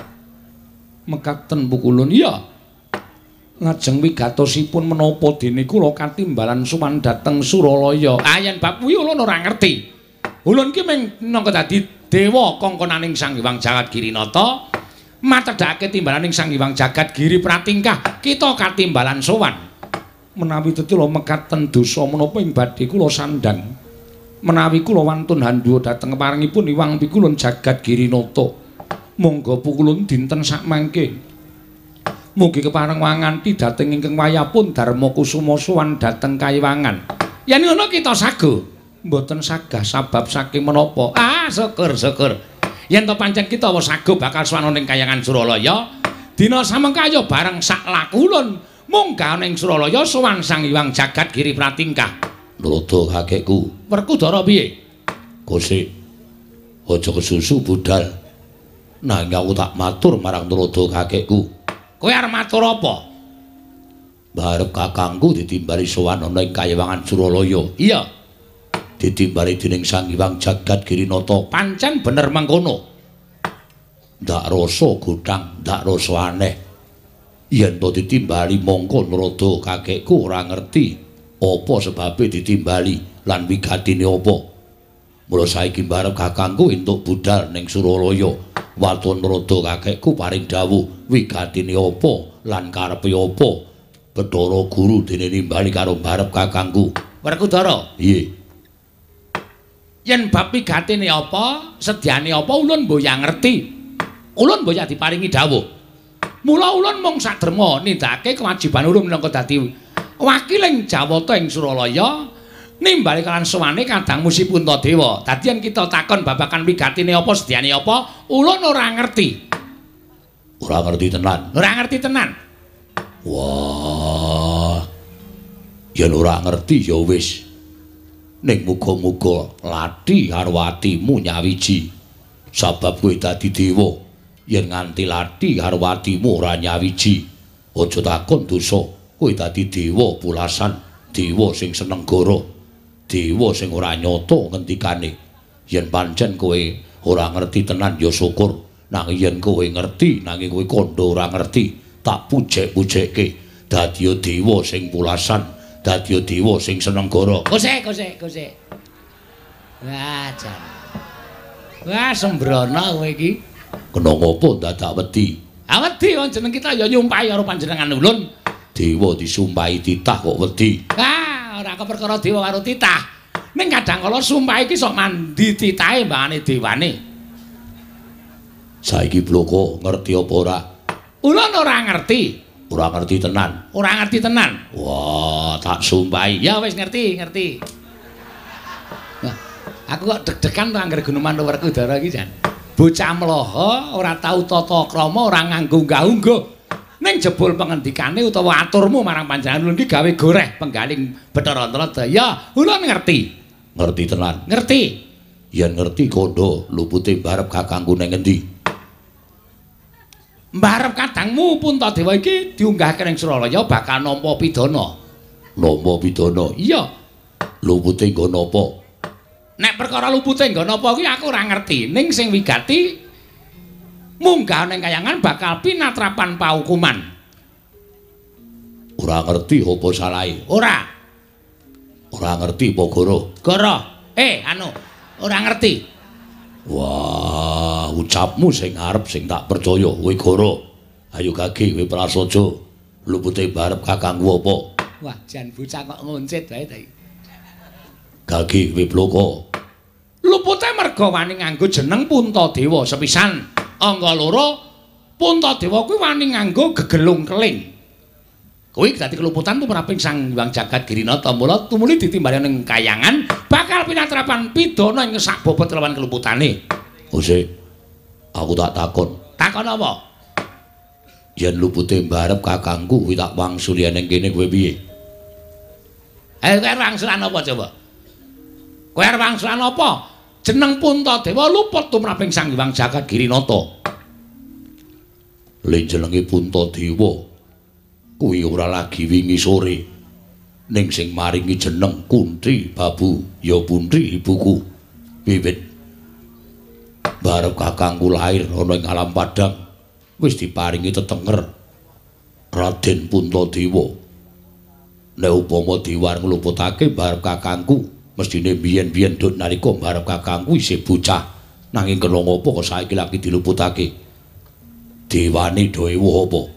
Mekaten pukulun iya. Lajeng wigatosipun menapa dene kula katimbalan sowan dhateng Suralaya. Yen bab kuwi ulun ora ngerti. Ulun ki mung minangka dadi dewa kongkonaning Sang Hyang Jagat Girinata, matedhake timbalaning Sang Hyang Jagat Giri Pratingkah, kita katimbalan sowan. Menawi tetula mekaten dosa menapa ing badhe kula sandhang. Menawi kula wantun handhuwa dhateng paringipun Hyang Pikulun Jagat Girinata, monggo pukulun dinten sakmangke. Mugi kepareng wanganti dhateng ingkang wayahipun Darma Kusuma sowan dhateng Kayewangan. Yen ngono kita sago, mboten sagah sabab saking menapa. Syukur. Yen to pancen kita wis sago bakal sowan ning Kayangan Suralaya, dina samengkaya bareng sak laku ulun munggah ning Suralaya sowan Sang Hyang Jagat Giri Pratingkah. Nurudo kakekku. Werkudara piye? Gusti. Aja kesusu budal. Nanging aku tak matur marang Nurudo kakekku. Kowe arep matur apa? Barep kakangku ditimbali sowan ana ing Kayewangan Suralaya. Iya. Ditimbali dening Sang Hyang Jagat Girinata. Pancen bener mangkono. Ndak rasa godhang, ndak rasa aneh. Yen to ditimbali mongko Nurudo kakekku ora ngerti apa sebabe ditimbali lan wigatine apa. Mula saiki barep kakangku entuk budal ning Suralaya. Watun Nurudo kakekku paring dawuh wigatine apa lan karepe apa. Bathara Guru dene nimbali karo barep kakangku. Werkudara, piye? Yen bab wigatine apa, sedyane apa ulun mboya ngerti. Ulun mboya diparingi dawuh. Mula ulun mung sadrema nindakake kewajiban ulun minangka dadi wakiling Jawata ing Suralaya nimbali kalan sowane Kadang Musi Puntadewa. Dadi yen kita takon babagan wigatine apa, sedyane apa, ulun ora ngerti. Ora ngerti tenan. Ora ngerti tenan. Wah. Yen ora ngerti ya wis. Ning muga-muga lathi karo atimu nyawiji. Sabab kowe dadi dewa. Yen nganti lathi karo atimu ora nyawiji, aja takon dosa. Kowe dadi dewa pulasan, dewa sing seneng goro, dewa sing ora nyata ngendikane. Yen pancen kowe ora ngerti tenan ya syukur. Nanging yen kowe ngerti nanging kowe kandha ora ngerti, tak pujek-pujekke dadi dewa sing pulasan, dadi dewa sing seneng goro. Kose. Wah, jan. Wah, sembrono kowe iki. Kena ngopo dadak wedi? Wedi wong jeneng kita ya nyumpahi karo panjenengan ulun. Dewa disumpahi titah kok wedi. Ora keperkara dewa karo titah. Ning kadang kala sumpah iki sok mandi titahe mbangane dewane. Saiki bloko ngerti apa ora? Ulun ora ngerti. Ora ngerti tenan. Ora ngerti tenan. Wah, tak sumpahi. Ya wis ngerti. Nah, aku kok deg-degan to anggere Gunuman Werkudara iki jan. Bocah mloho ora tau tata krama, ora nganggo unggah-ungguh. Ning jebul pengendikane utawa aturmu marang panjenengan ulun iki gawe goreh penggaling Bathara Antaradaya. Ulun ngerti. Ngerti tenan. Ngerti. Yen ngerti kandha lupute barep kakangku ning endi? Mbarep kadangmu Puntadewa iki diunggahke ning Suralaya bakal nampa pidana. Nampa pidana? Iya. Lupute nggo napa? Nek perkara lupute nggo napa kuwi aku ora ngerti. Ning sing wigati munggah ning Kayangan bakal pinatrapan paukuman. Ora ngerti apa salahe? Ora ngerti apa goro? Goro. Ora ngerti. Wah, ucapmu sing arep sing tak percaya kowe goro. Ayo Gage kowe prasaja. Lupute barep kakangku apa? Wah, jan bocah kok ngoncit wae ta iki. Gage kowe bloko. Lupute merga wani nganggo jeneng Puntadewa sepisan. Angka loro, Puntadewa kuwi wani nganggo gegelung keling. Kuwi dadi keluputan tumraping Sang Hyang Jagat Girinata. Mula tumuli ditimbali ning Kayangan bakal pinatrapan pidana ing sak bobot kelawan keluputane. Ose, aku tak takon. Takon apa? Yen lupute mbarep kakangku kuwi tak wangsuli ning kene kowe piye? Kowe wangsulan apa coba? Kowe arep wangsulan apa? Jeneng Puntadewa luput tumraping Sang Hyang Jagat Girinata. Le jenenge Puntadewa kuwi ora lagi wingi sore. ning sing maringi jeneng Kunthi Babu ya pundi ibuku. Wiwit barep kakangku lair ana ing alam padang wis diparingi tetenger Raden Puntadewa. Nek upama diwar ngluputake barep kakangku mestine biyen-biyen duk nalika barep kakangku isih bocah nanging kena ngopo kok saiki lagi diluputake. Dewane dewa apa?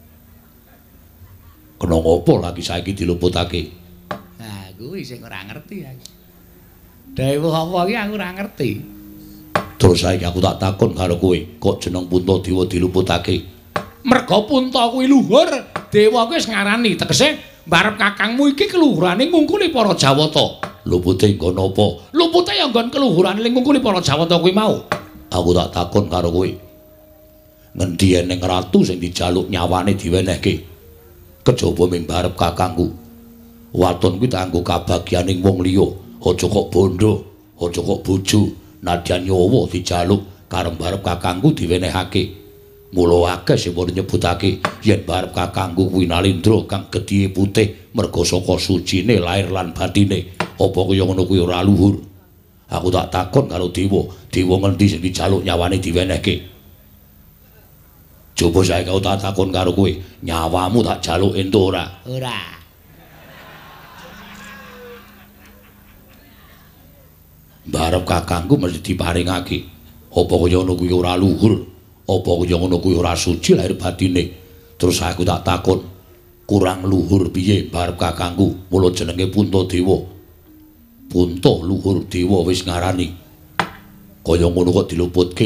Kena ngopo lagi saiki diluputake? Nah, kuwi sing ora ngerti aku. Dewa apa iki aku ora ngerti. Terus saiki aku tak takon karo kowe, kok jeneng Puntadewa diluputake? Merga Punta kuwi luhur, dewa kuwi wis ngarani tegese barep kakangmu iki keluhurane ngungkuli para Jawata. Lupute nggon apa? Lupute ya nggon keluhurane ngungkuli para Jawata kuwi mau. Aku tak takon karo kowe. Ngendi eneng ratu sing dijaluk nyawane diwenehke? Kejaba ming barep kakangku. Waton kuwi tak anggo kabagyaning wong liya, aja kok bondo, aja kok bojo, nadyan nyawa dijaluk karep barep kakangku diwenehake. Mula akeh sing nyebutake yen barep kakangku kuwi Nalendra kang gedhe putih merga saka sucine lair lan batine. Apa kaya ngono kuwi ora luhur? Aku tak takon karo dewa, dewa ngendi sing dijaluk nyawane diwenehke? Coba saiki aku tak takon karo kowe, nyawamu tak jaluk entuk ora? Ora. Barep kakangku mesti diparingake. Apa kaya ngono kuwi ora luhur? Apa kaya ngono kuwi ora suci lahir batine? Terus aku tak takon, kurang luhur piye barep kakangku? Mula jenenge Puntadewa. Punta luhur dewa wis ngarani. Kaya ngono kok diluputke.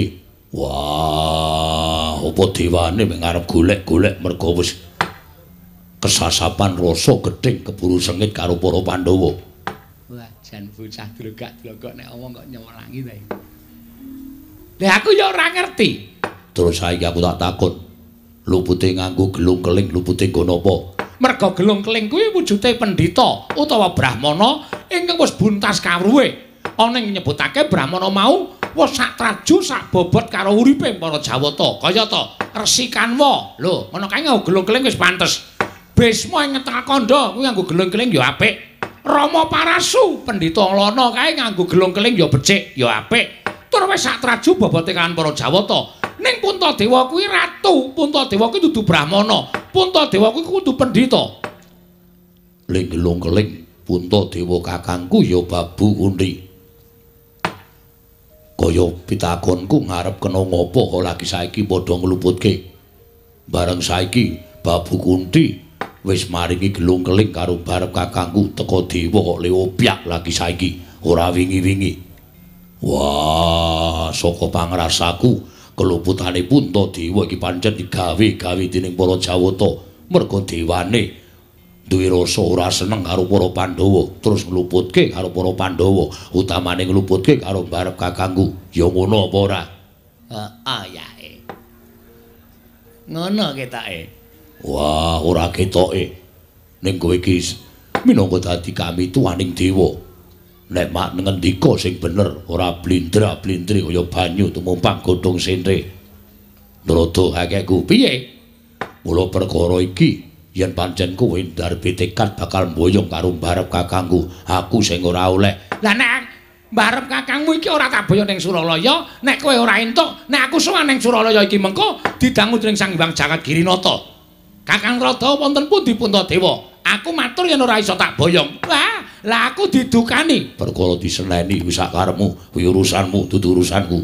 Wah, apa dewane mung arep golek-golek merga wis kesasapan rasa gedhing keburu sengit karo para Pandhawa. Wah, jan bocah dlegak-dlegok nek omong kok nyewelangi ta. Lah aku ya ora ngerti. Terus saiki aku tak takon, lupute nganggo gelung keling lupute nggon apa? Merga gelung keling kuwi wujude pendhita utawa brahmana ingkang wis buntas kawruhe. Ana ing nyebutake brahmana mau wis sak traju sak bobot karo uripe para Jawata. Kaya ta Resi Kanwa. Lho, ngono kae nganggo gelung keling wis pantes. Bisma ing Ngetrakanda kuwi nganggo gelung keling ya apik. Rama Parasu pendhita Lana kae nganggo gelung keling ya becik ya apik. Tur wis sak traju bobote kan para Jawata. Ning Puntadewa kuwi ratu, Puntadewa kuwi dudu brahmana, Puntadewa kuwi kudu pendhita. Ling gelung keling Puntadewa kakangku ya babu kunthi. Kaya pitakonku ngarep kena ngopo kok lagi saiki padha ngluputke. Bareng saiki babu kunthi wis maringi gelung keling karo barep kakangku teka dewa kok leopyak lagi saiki ora wingi-wingi. Wah, saka pangrasaku keluputane Puntadewa iki pancen digawe-gawe dening para Jawata merga dewane duwe rasa ora seneng karo para Pandhawa terus ngluputke karo para Pandhawa utamane ngluputke karo barep kakangku ya ngono apa ora? Heeh yae. Ngono ketake. Wah, ora ketoke. Ning kowe iki minangka dadi kami tuaning dewa. Nek mak ngendika sing bener ora blindra-blindri kaya banyu tumumpang godhong sentre. Nrada akehku piye? Mula perkara iki yen pancen kowe ndarep tekad bakal mboyong karo barep kakangku, aku sing ora oleh. Lah nek barep kakangmu iki ora tak boyo ning Suralaya, nek kowe ora entuk, nek aku sowan ning Suralaya iki mengko didangu dening Sang Hyang Jagat Girinata. Kakang Rada wonten pundi Puntadewa? Aku matur yen ora iso tak boyong. Wah, lah aku didukani. Perkara diseneni wis sak karepmu, kuwi urusanmu dudu urusanku.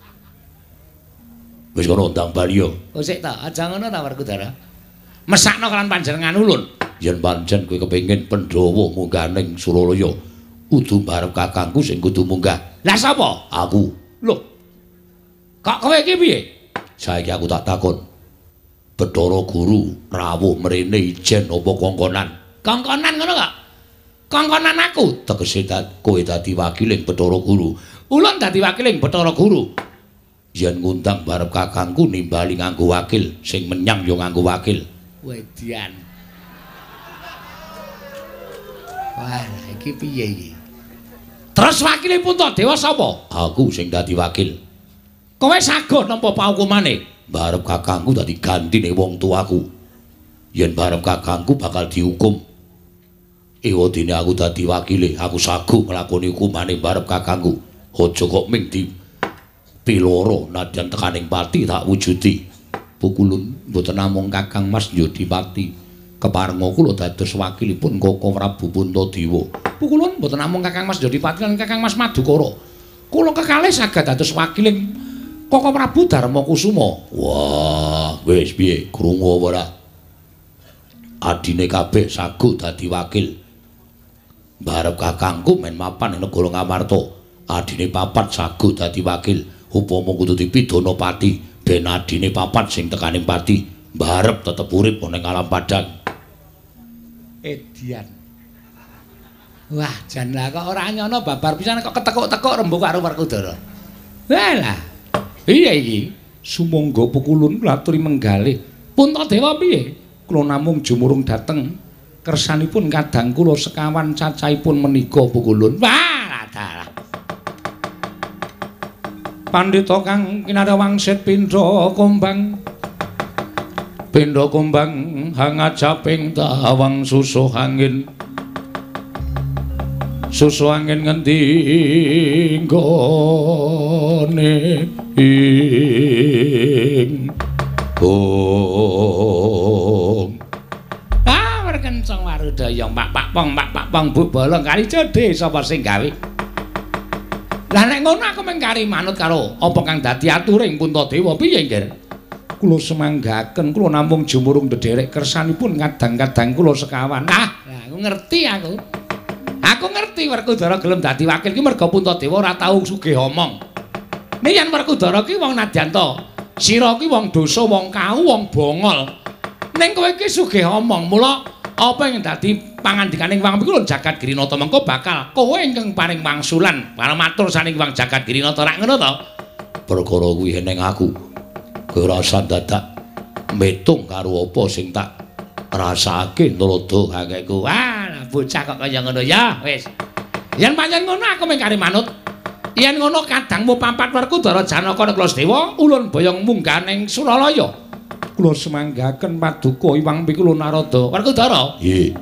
Wis kono ndang bali yo. Oh sik ta, aja ngono ta Werkudara. Mesakno kan panjenengan ulun. Yen pancen kowe kepengin Pandhawa munggah ning Suralaya, kudu barep kakangku sing kudu munggah. Lah sapa? Aku. Lho. Kok kowe iki piye? Saiki aku tak takon. Bathara Guru rawuh mrene ijen apa kongkonan? Kongkonan ngono kok. Kongkonan aku Tegese kowe dadi wakiling Bathara Guru. ulun dadi wakiling Bathara Guru. Yen ngundang barep kakangku nimbali nganggo wakil, sing menyang yo nganggo wakil. Wedian. Wah, iki piye iki? Terus wakile Puntadewa sapa? Aku sing dadi wakil. Kowe saguh nampa paukumane? Barep kakangku dadi gantine wong tuaku. Yen barep kakangku bakal dihukum. Ewadene aku dadi wakile, aku sagu nglakoni hukumane barep kakangku. Aja kok ming di piloro nadyan tekaning pati tak wujudi. Pukulun mboten namung Kakang Mas Yodipati. Keparenga kula dados wakilipun Koko Prabu Puntadewa. Pukulun mboten namung Kakang Mas Yodipati lan Kakang Mas Madukara. Kula kekalih saged dados wakiling Koko Prabu Darmakusuma. Wah, wis piye krungu apa ora? Adine kabeh sagu dadi wakil. Barep kakangku men mapan ing negara Ngamarta. Adine papat sagu dadi wakil. Upama kudu dipidana pati, ben adine papat sing tekaning pati, barep tetep urip ning alam padang. Edian. Wah, jan lah kok ora nyono babar pisan kok ketekuk-tekuk rembug karo Werkudara. Walah. Iya iki, sumangga Pukulun kula aturi menggalih. Puntadewa piye? Kula namung jumurung dateng kersanipun kadang kula sekawan cacahipun menika Pukulun. Wah, dalah. Pandhita kang kinara wangsit pindha kumbang. Pindha kumbang hangat japing tawang susuh angin. Susuh angin ngendi nggone ing bong. Ah, merkencang warudaya pak pong bu bolong kali cedhe sapa sing gawe. Lah nek ngono aku mung kari manut karo apa kang dadi aturing Puntadewa piye, Nggir? Kula semanggaken kula namung jumurung ndederek kersanipun kadang-kadang kula sekawan. Ah, aku ngerti aku. Aku ngerti Werkudara gelem dadi wakil ki merga Puntadewa ora tau sugih omong. Nek yen Werkudara ki wong nadyanto, sira ki wong dosa, wong kau, wong bongol. Ning kowe ki sugih omong, mula apa yang dadi pangandikaning Wang Pikulun Jagat Girinata mengko bakal kowe ingkang paring wangsulan para matur saning Wang Jagat Girinata rak ngono to. Perkara kuwi ning aku. Kowe rasa dadak metung karo apa sing tak rasake nrada kakekku. Ah, bocah kok kaya ngono ya, wis. Yen pancen ngono aku mung kari manut. Yen ngono kadangmu papat Werkudara Janaka nek Klasdewa ulun boyong munggah ning Suralaya. Kula semanggaken paduka Iwang Pikulun Narada. Werkudara. Nggih.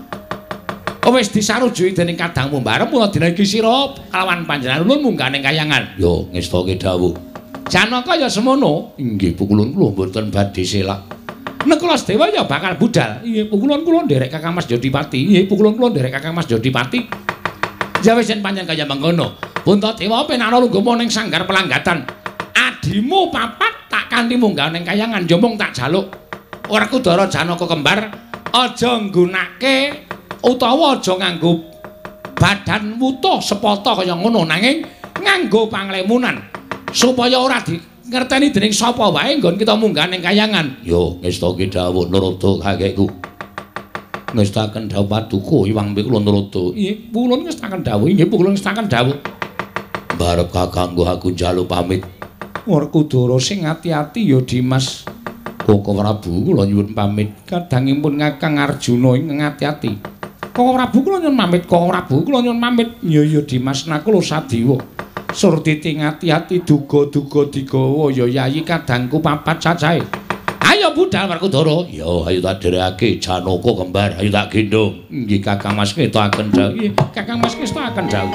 Wis disarujuki dening kadangmu mbarep mula dina iki sira kalawan panjenengan ulun munggah ning kahyangan. Yo ngestake dawuh. Janaka ya semono. Inggih Pukulun kula mboten badhe selak. Nek Klasdewa ya bakal budal. Nggih Pukulun kula nderek Kakang Mas Yodipati. Nggih Pukulun kula nderek Kakang Mas Yodipati. Ya wis yen panjenengan kaya mengkono. Puntadewa penara lunggama ning sanggar pelanggatan. Adimu papat tak kanthi munggah ning kahyangan yo mung tak jaluk Werkudara Janaka kembar aja nggunakake utawa aja nganggo badan wutuh sepata kaya ngono nanging nganggo panglemunan supaya ora ngerteni dening sapa wae nggon kita munggah ning kahyangan. Yo ngestake dawuh Narada kakekku. Ngestaken dawuh paduka Iwang Pikulun Narada. Nggih, Pukulun ngestaken dawuh. Nggih, Pukulun ngestaken dawuh. Barep kakangku aku njaluk pamit. Werkudara sing ati-ati ya Dimas. Koko Prabu kula nyuwun pamit. Kadangipun Kakang Arjuna ing ati-ati. Koko Prabu kula nyuwun pamit. Koko Prabu kula nyuwun pamit. Ya Dimas nakula Sadiwa. Surtiti ngati-ati duga-duga digawa ya yayi kadangku papat cacahe. Ayo budal Werkudara. Ya ayo tak dherekake Janaka kembar. Ayo tak gendong. Nggih Kakang Mas ngestaken dawuh. Nggih Kakang Mas ngestaken dawuh.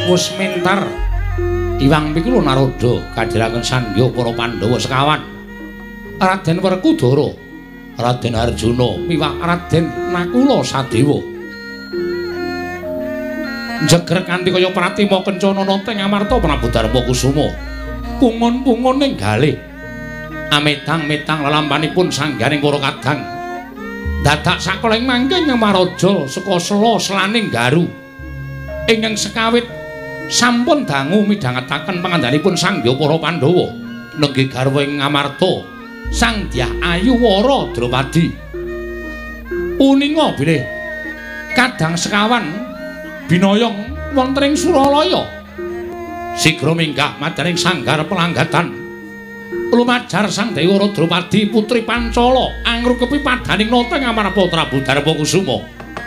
wis mentar Iwang Pikulu Naroda kadhiraken sangya para Pandhawa sekawan Raden Werkudara Raden Arjuna miwah Raden Nakula Sadewa jeger kanthi kaya pratima kencana teng Amarta Prabu Darma Kusuma pungun-pungun ning galih ametang-metang lelampanipun sangganing para kadang dadak sakoleng mangke ing Maraja saka sela selaning garu ingkang sekawit sampun dangu midhangetaken pangandhanipun sangya para Pandhawa nenggih garwa ing Amarta Sang Dyah Ayuwara Drawadi uninga bilih kadang sekawan binayong wonten ing Suralaya sigra minggah madaning sanggar pelanggatan lumajar Sang Dewara Drawadi putri Pancala angrukepi padaning nata ing Amarta Prabu Darma Kusuma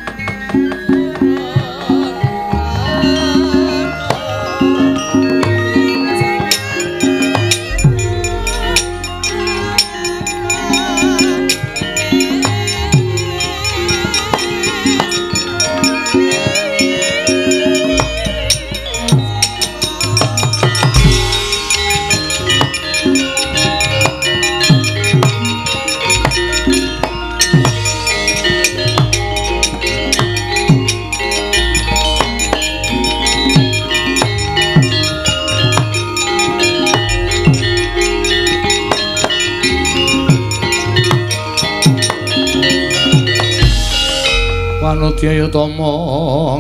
Wanudiyayatama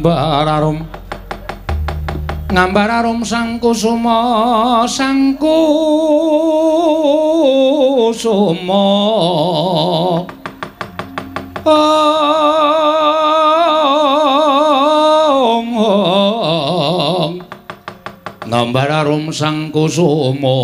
ngambar arum sang kusuma ngambar arum sang kusuma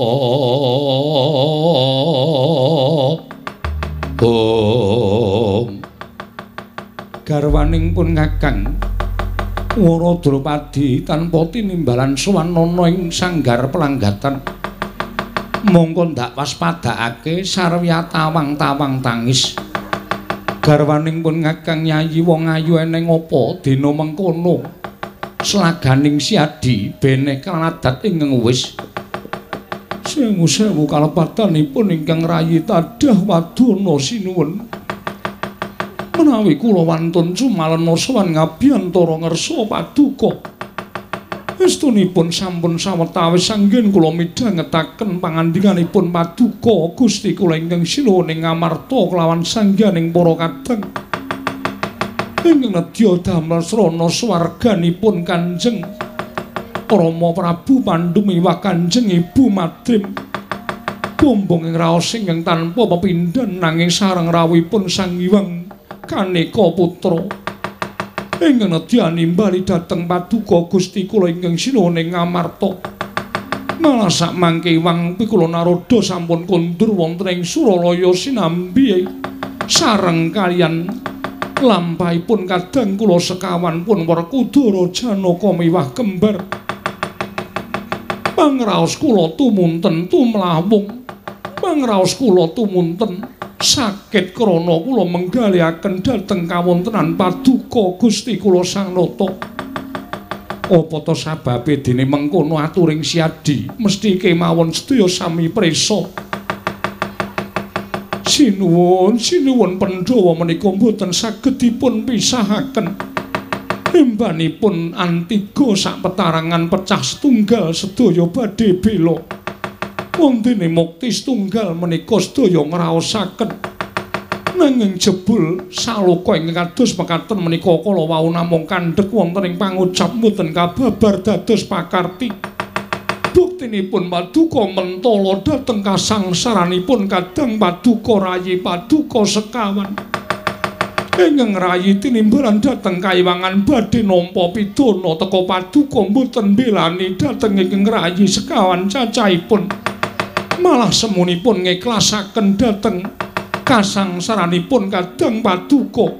garwaning pun Kakang Wara Drawadi tanpa tinimbalan suwanana ing sanggar pelanggatan mongko ndak waspadakake sarwi tawang-tawang tangis garwaning pun Kakang Yayi wong ayu eneng apa dina mengkono slaganing siadi bene kaladat ingkang wis sewu kalepatanipun ingkang rayi tadah wadana sinuwun menawi kula wantun sumalena sowan ngabiyantara ngersa paduka estunipun sampun sawetawis anggen kula midhangetaken pangandhikanipun paduka Gusti kula ingkang sinuwun ing Amarta kelawan sangganing para kadang ingkang nedya damel srana swarganipun Kanjeng Rama Prabu Pandhu miwah Kanjeng Ibu Madrim bombong ing raos ingkang tanpa pepindhan nanging sareng rawuhipun Sang Hyang Kaneka Putra ingkang nedya nimbali dhateng paduka Gusti kula ingkang sinuwun ing Amarta malah sak mangke Hyang Pikula Naroda sampun kondur wonten ing Suralaya sinambi sareng kaliyan lampahipun kadang kula sekawan pun Werkudara Janaka miwah kembar pangraos kula tumunten tumlawung pangraos kula tumunten sakit krana kula menggalihaken dhateng kawontenan paduka Gusti kula Sang Nata. Apa ta sababe dene mengkono aturing siadi mesti kemawon sedaya sami prisa. Sinuwun Pandhawa menika boten saged dipun pisahaken. Embanipun antiga sak petarangan pecah setunggal sedaya badhe bela. Wondene mukti setunggal menika sedaya ngraosaken nanging jebul saloka ing kados mekaten menika kala wau namung kandhek wonten ing pangucap mboten kababar dados pakarti buktinipun paduka mentala dhateng kasangsaranipun kadang paduka rayi paduka sekawan ingkang rayi tinimbalan dhateng kaiwangan badhe nampa pidana teka paduka mboten mbelani dhateng ingkang rayi sekawan cacahipun malah semunipun ngiklasaken dhateng kasangsaranipun kadang paduka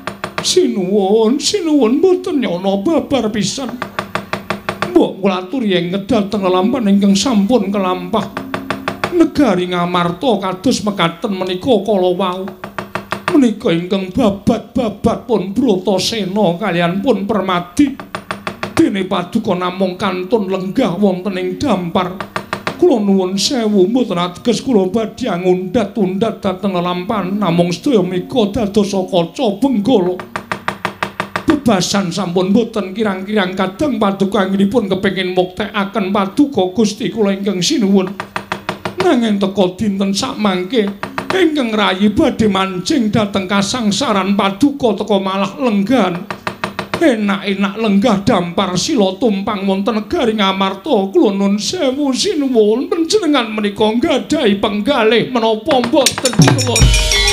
sinuwun mboten nyana babar pisan mbok kula aturi ing dhateng lelampahan ingkang sampun kelampah negari Ngamarta kados mekaten menika kala wau menika ingkang babat-babat pun Bratasena kaliyan pun Permadi dene paduka namung kantun lenggah wonten ing dampar. Kula nuwun sewu mboten ateges kula badhe ngundat-undat dhateng lelampahan namung sedaya mika dados kaca benggala. Bebasan sampun boten kirang-kirang kadang paduka anggenipun kepengin muktekaken paduka Gusti kula ingkang sinuwun. Nanging teka dinten sakmangke ingkang rayi badhe mancing dhateng kasangsaran paduka teka malah lenggan. Enak-enak lenggah dampar sila tumpang wonten negari Ngamarta. Kula nuwun sewu sinuwun panjenengan menika nggadahi penggalih menapa mboten nuwun.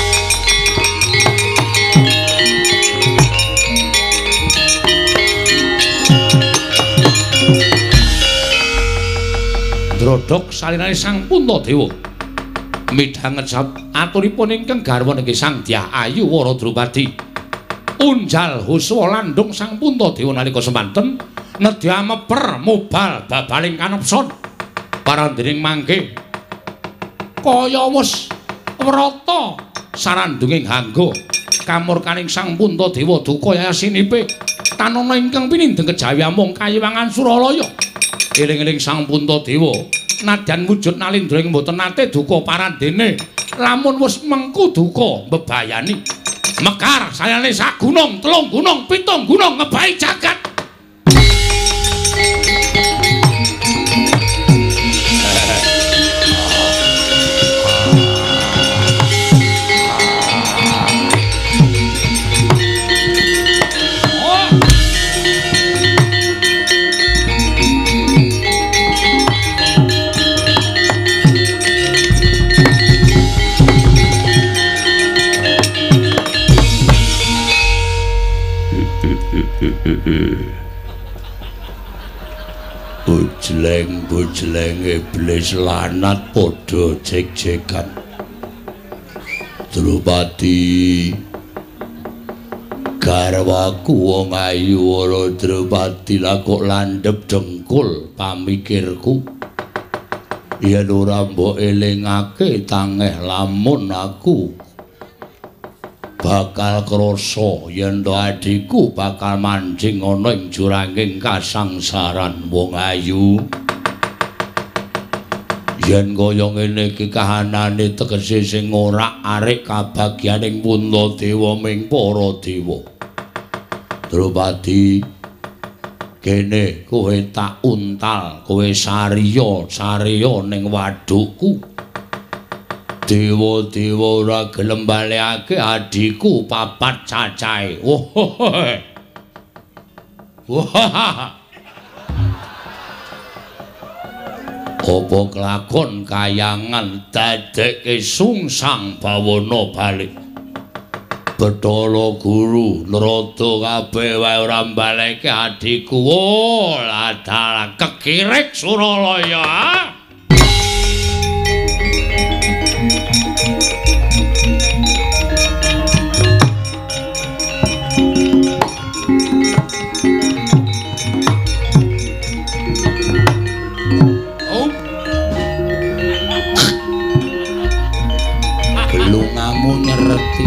Drodhok salinane Sang Puntadewa midhanget aturipun ingkang garwa nggih Sang Dyah Ayu Wara Drupadi. Unjal huswa landung Sang Puntadewa nalika semanten nedya meper mobal babaling kanepson parandening mangke kaya wis wrata sarandunging hangga kamurkaning Sang Puntadewa duka yayasinipe tanana ingkang pinindeng kejawi amung kayiwangan Suralaya. Eling-eling Sang Puntadewa nadyan wujud nalindra ing mboten nate duka parandene lamun wis mengku duka mbebayani mekar sayane sak gunung, telung gunung, pitung gunung ngebahi jagat. Bujleng iblis lanat padha jek-jekan. Drupadi garwaku wong ayu ora Drupadi lah kok landhep dengkul pamikirku. Yen ora mbok elingake tangeh lamun aku bakal krasa yen to adhiku bakal mancing ana ing juranging kasangsaran wong ayu. Yen kaya ngene iki kahanane tegese sing ora arek kabagyaning Puntadewa ming para dewa. Drupadi kene kowe tak untal, kowe sariya ning wadukku. Dewa-dewa ora gelem balekake adhiku papat cacahe. Apa kelakon kayangan dadekke sungsang bawana balik. Bathara Guru Narada kabeh wae ora baleke adhiku. Lah dalah kekirik Suralaya. Lungamu nyereti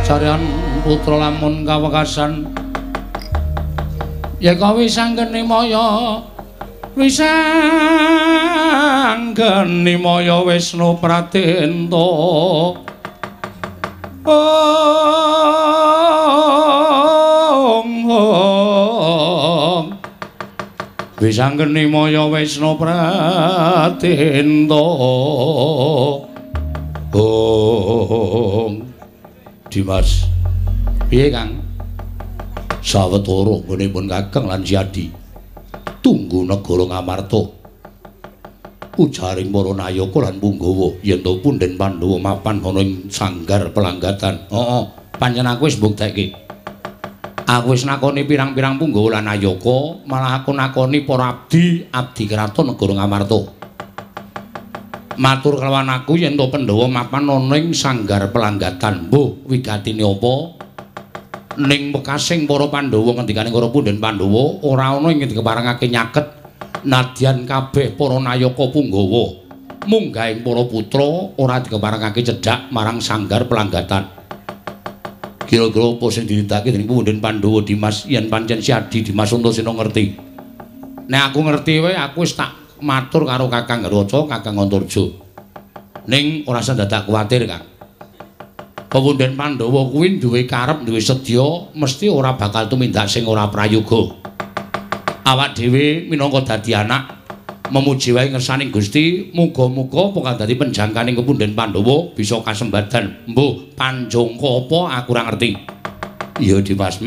Carian putra lamun kawekasan yeka wisanggeni maya wisanggeni maya Wisnu Pratenta wisanggeni maya Wisnu Pratenta Dimas piye Kang sawetara nggone pun Kakang lan Siadi tunggu negara Ngamarta ujaring para nayaka lan Punggawa yen to punden Pandhawa mapan ana ing sanggar pelanggatan pancen aku wis mbuktekke aku wis nakoni pirang-pirang Punggawa lan nayaka malah aku nakoni para abdi kraton negara Ngamarta matur kelawan aku yen to Pandhawa mapan ana ing sanggar pelanggatan mbuh wigatine apa ning bekasing para Pandhawa ngendikane para punden Pandhawa ora ana ing dikeparengake nyaket nadyan kabeh para nayaka Punggawa munggahing para putra ora dikeparengake cedhak marang sanggar pelanggatan kira-kira apa sing ditindakake dening punden Pandhawa Dimas yen pancen Siadi Dimas Antasena ngerti nek aku ngerti wae aku wis tak matur karo Kakang Garaca, Kakang Antarja. Ning ora usah dadak kuwatir, Kang. Pepunden Pandhawa kuwi duwe karep, duwe sedya, mesti ora bakal tumindak sing ora prayoga. Awak dhewe minangka dadi anak memuji wae ngersaning Gusti, muga-muga pokal dadi penjangkaning Pepunden Pandhawa bisa kasembadan. Mbuh, panjangka apa aku ora ngerti. Iya, Dimas.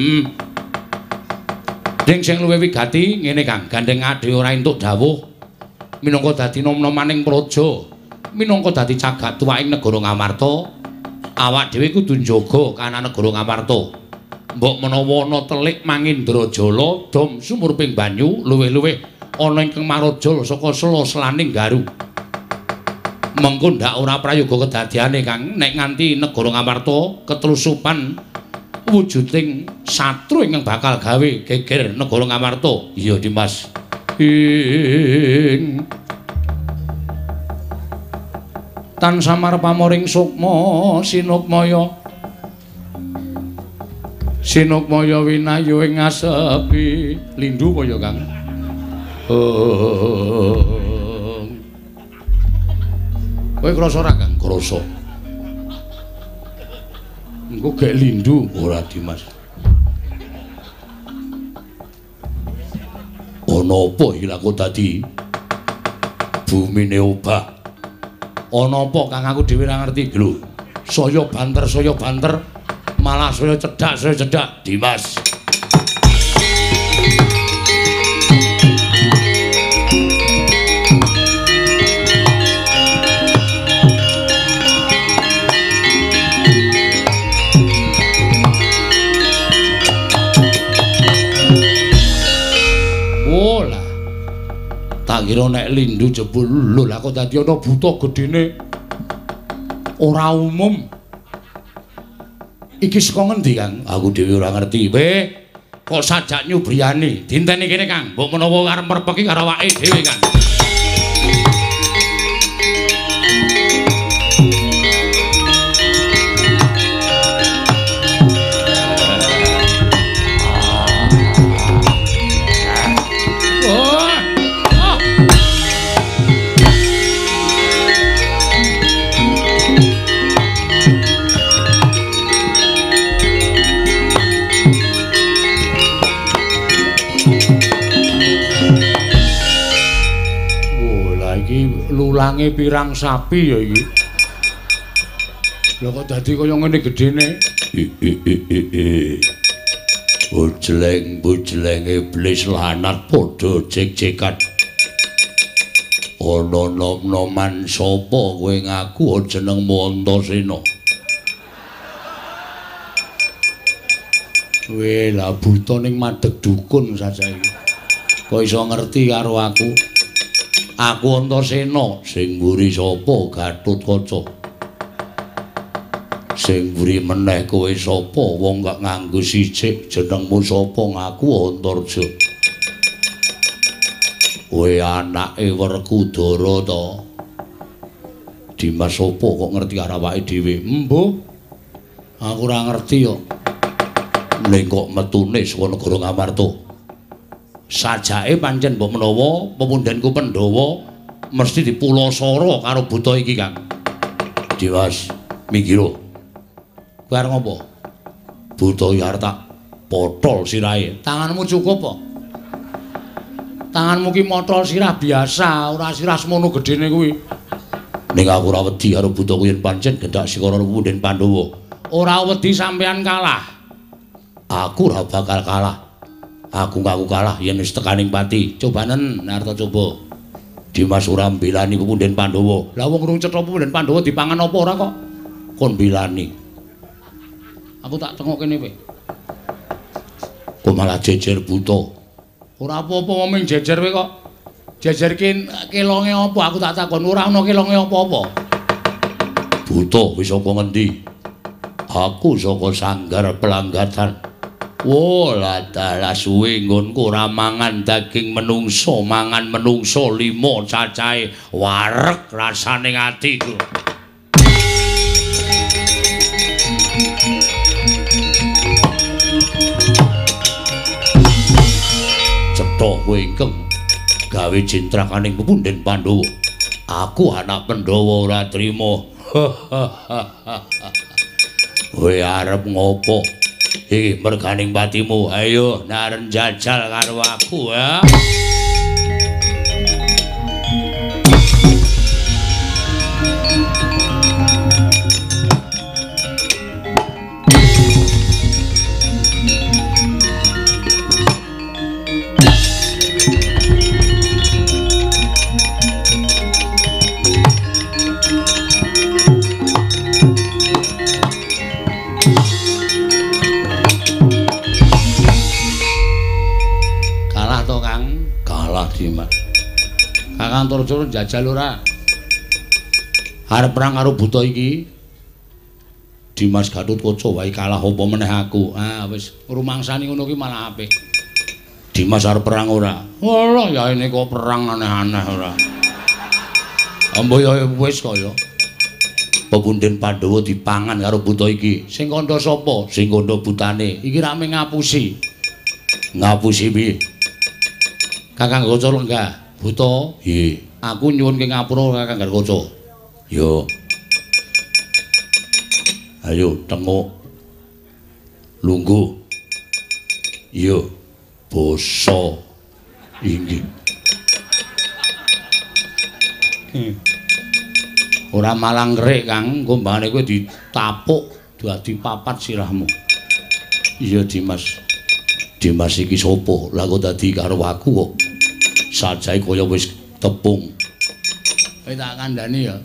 Ding sing luwih wigati ngene, Kang, gandeng adhe ora entuk dawuh. Minangka dadi nom-nomaning praja minangka dadi jagat tuwaing negara Ngamarta awak dhewe kudu njaga kana negara Ngamarta mbok menawa ana telik Mangindrajala dom sumurping banyu luwih-luwih ana ingkang marajal saka sela-selaning garu mengko ndak ora prayoga kedadiane Kang nek nganti negara Ngamarta ketrusupan wujuding satru ingkang bakal gawe geger negara Ngamarta iya Dimas tan samar pamoring sukma sinukmaya winayu ing ngasepi lindu apa ya Kang kowe krasa ora Kang krasa engko gek lindu ora Dimas ana apa ilang kok dadi bumine obah ana apa Kang aku dhewe ora ngerti lho saya banter malah saya cedak Dimas tak kira nek lindu jebul lho lah kok dadi ana buta gedene ora umum iki saka ngendi Kang aku dhewe ora ngerti kok sajak nyubriyani dinteni kene Kang mbok menawa arep merpeki karo awake dhewe Kang lulange pirang sapi ya iki. Lha kok dadi kaya ngene gedene? Bujleng iblis lanat padha jek-jekan. Ana nom-noman sapa kowe ngaku jenengmu Antasena? Kowe lah buta ning madeg dukun sajae. Kok iso ngerti karo aku? Aku Antasena sing mburi sapa Gatotkaca sing mburi meneh kowe sapa wong gak nganggo sijik jenengmu sapa ngaku Antarja kowe anake Werkudara to Dimas sapa kok ngerti karo awake dhewe embuh Aku ora ngerti kok. Ning kok metune saka negara Ngamarta. Sajake pancen mbok menawa pepundenku Pandhawa mesti dipulasara karo buta iki, Kang. Dimas, minggiro. Kowe arep ngopo? Buta iki arep tak potol sirahe. Tanganmu cukup apa? Tanganmu ki motol sirah biasa, ora sirah semono gedene kuwi. Ning aku ora wedi karo buta kuwi yen pancen gendak sikara Punden Pandhawa. Ora wedi sampean kalah. Aku ora bakal kalah. Aku ngaku kalah yen wis tekaning pati. Cobanen arep coba. Dimas ora mbelani Punden Pandhawa. Lah wong urung cetha Punden Pandhawa dipangan apa ora kok kon mbelani. Aku tak tengok kene kowe. Kok malah jejer buta. Ora apa-apa wong ming jejer kowe kok. Jejerke kelonge apa? Aku tak takon ora ana kelonge apa-apa. Buta wis saka ngendi? Aku saka Sanggar Pelanggatan. Wala dalah suwe nggonku ora mangan daging menungso, mangan menungso 5 cacahe wareg rasane atiku. Cetha kowe ingkang gawe jintrakaning Punden Pandhawa. Aku anak Pandhawa ora trima. Kowe arep ngopo? Iki merganing patimu. Ayo naren jajal karo aku ya. Dimas. Kakang Antarja jajal ora? Arep perang karo buta iki. Dimas Gatotkaca wae kalah apa meneh aku. Ah wis rumangsani ngono ki malah apik. Dimas arep perang ora? Walah ya ini kok perang aneh-aneh ora. Ambo ya wis kaya. Pepunden Pandhawa dipangan karo buta iki. Sing kandha sapa? Sing kandha butane. Iki rame ngapusi. Ngapusi piye? Kakang Kaca lenggah, buta. Nggih. Aku nyuwun ke ngapura Kakang Kaca. Yo. Ayo tengok. Lungguh. Yo. Basa. Inggih. Ora malang ngrik, Kang. Kombane kowe ditapuk dadi papat sirahmu. Iya, Dimas. Dimas iki sapa? Lah kok dadi karo aku kok. Sajae kaya wis tepung. Kowe tak kandhani ya.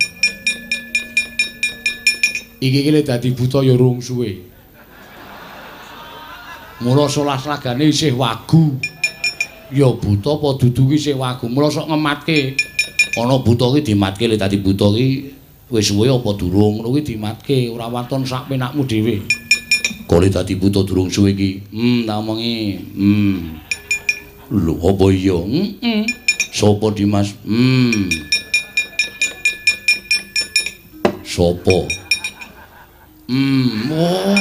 Iki ki dadi buta ya rung suwe. Mula 11 lagane isih wagu. Ya buta apa dudu ki isih wagu. Mula sok ngematke. Ana buta ki dimatke lek dadi buta ki wis suwe apa durung ngono ki dimatke, ora waton sak penakmu dhewe. Kole dadi buta durung suwe iki. Tak omongi. Lho apa iya? Sopo Dimas? Sopo? Oh.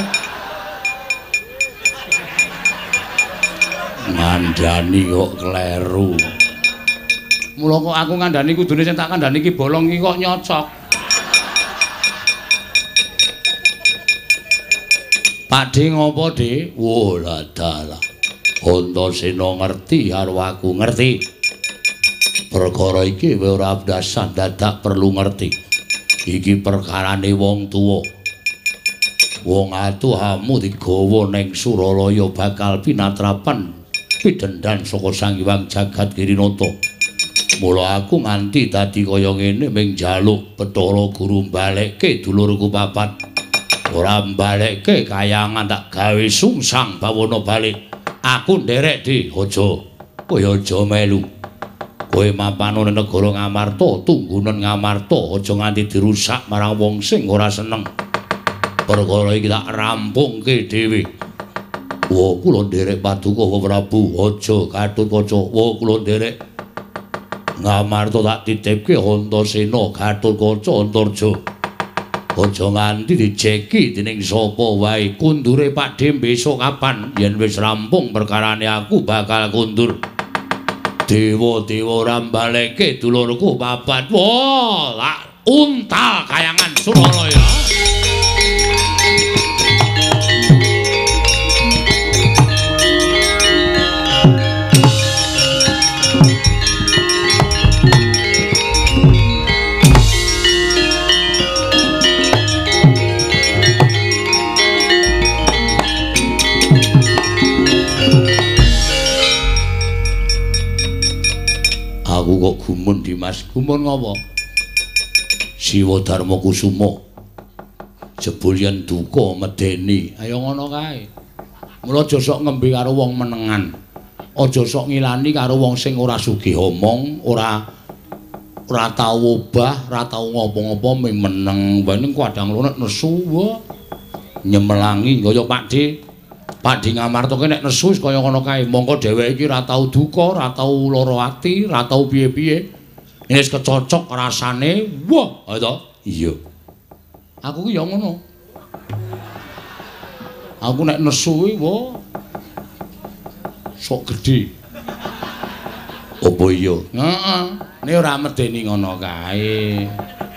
Ngandani kok kleru. Mula kok aku ngandani kudune sing tak kandhani iki bolong iki kok nyocok. Pakde ngopo, Dik? Wo lah dalah. Antasena ngerti karo aku ngerti. Perkara iki ora dasar dadak perlu ngerti. Iki perkarane wong tuwa. Wong atuhamu digawa ning Suralaya bakal pinatrapan pidendhan saka Sang Hyang Jagat Girinata. Mula aku nganti dadi kaya ngene ming njaluk Bathara Guru mbalekke dulurku papat. Ora mbalekke kayangan tak gawe sungsang bawana balik. Aku nderek di aja. Kowe aja melu. Kowe mapan nang negara Ngamarta, tunggunen Ngamarta aja nganti dirusak marang wong sing ora seneng. Perkara iki tak rampungke dhewe. Wa kula nderek Paduka Prabu, aja Gatotkaca. Wa kula nderek Ngamarta tak titipke Antasena, Gatotkaca, Antarja. Aja nganti dijeki dening sapa wae. Kundure Pakde besok kapan yen wis rampung perkarane aku bakal kundur. Dewa-dewa rambaleke dulurku papat. Wah, lak untal kayangan Suralaya. Aku kok gumun Dimas, gumun ngopo? Siwa Darma Kusuma jebul yen duka medeni, ayo ngono kae. Mula aja sok ngembe karo wong menengan. Aja sok ngilani karo wong sing ora sugih omong, ora tau obah, ora tau ngopo-ngopo ming meneng. Bae ning kadang lunek nesu wae. Nyemelangi kaya Pakde Ngamarta nek nesu wis kaya ngono kae. Mongko dheweke iki ora tau duka, ora tau lara ati, ora tau piye-piye. Wis kecocok rasane. Wah, ayo to. Iya. Aku ki ya ngono. Aku nek nesu kuwi wah sok gedhe. Apa iya? Heeh. Nek ora medeni ngono kae.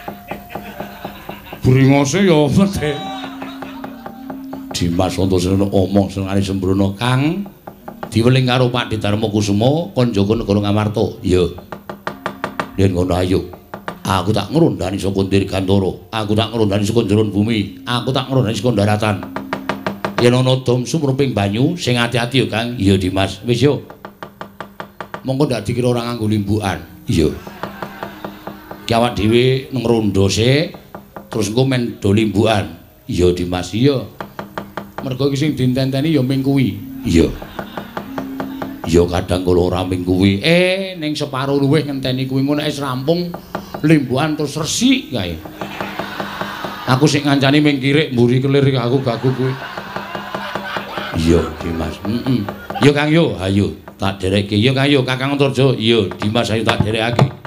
Bringose ya medeni. Dimas Antasena omong senengane sembrono Kang diweling karo Pakde Darma Kusuma konjogo negara Ngamarta. Iya. Yen ngono ayo. Aku tak ngrondani saka Dirgantara, aku tak ngrondani saka njeron bumi, aku tak ngrondani saka daratan. Yen ana dom sumruping banyu sing ati-ati yo Kang. Iya Dimas, wis yo. Monggo ndak dikira ora nganggo limbukan. Iya. Ki awak dhewe ngrondo sik terus engko men do limbukan. Iya Dimas, iya. Mergo iki sing ditenteni ya ming kuwi. Iya. Ya kadang kula ora ming kuwi. Ning separo luwih ngenteni kuwi ngono wis rampung limbukan terus resik kae. Aku sing ngancani ming kirik mburi kelir aku gagu kuwi. Iya, Dimas. Heeh. Ya Kang yo, ayo tak dereke. Ya Kang yo, Kakang Antarja. Iya, Dimas ayo tak derekake.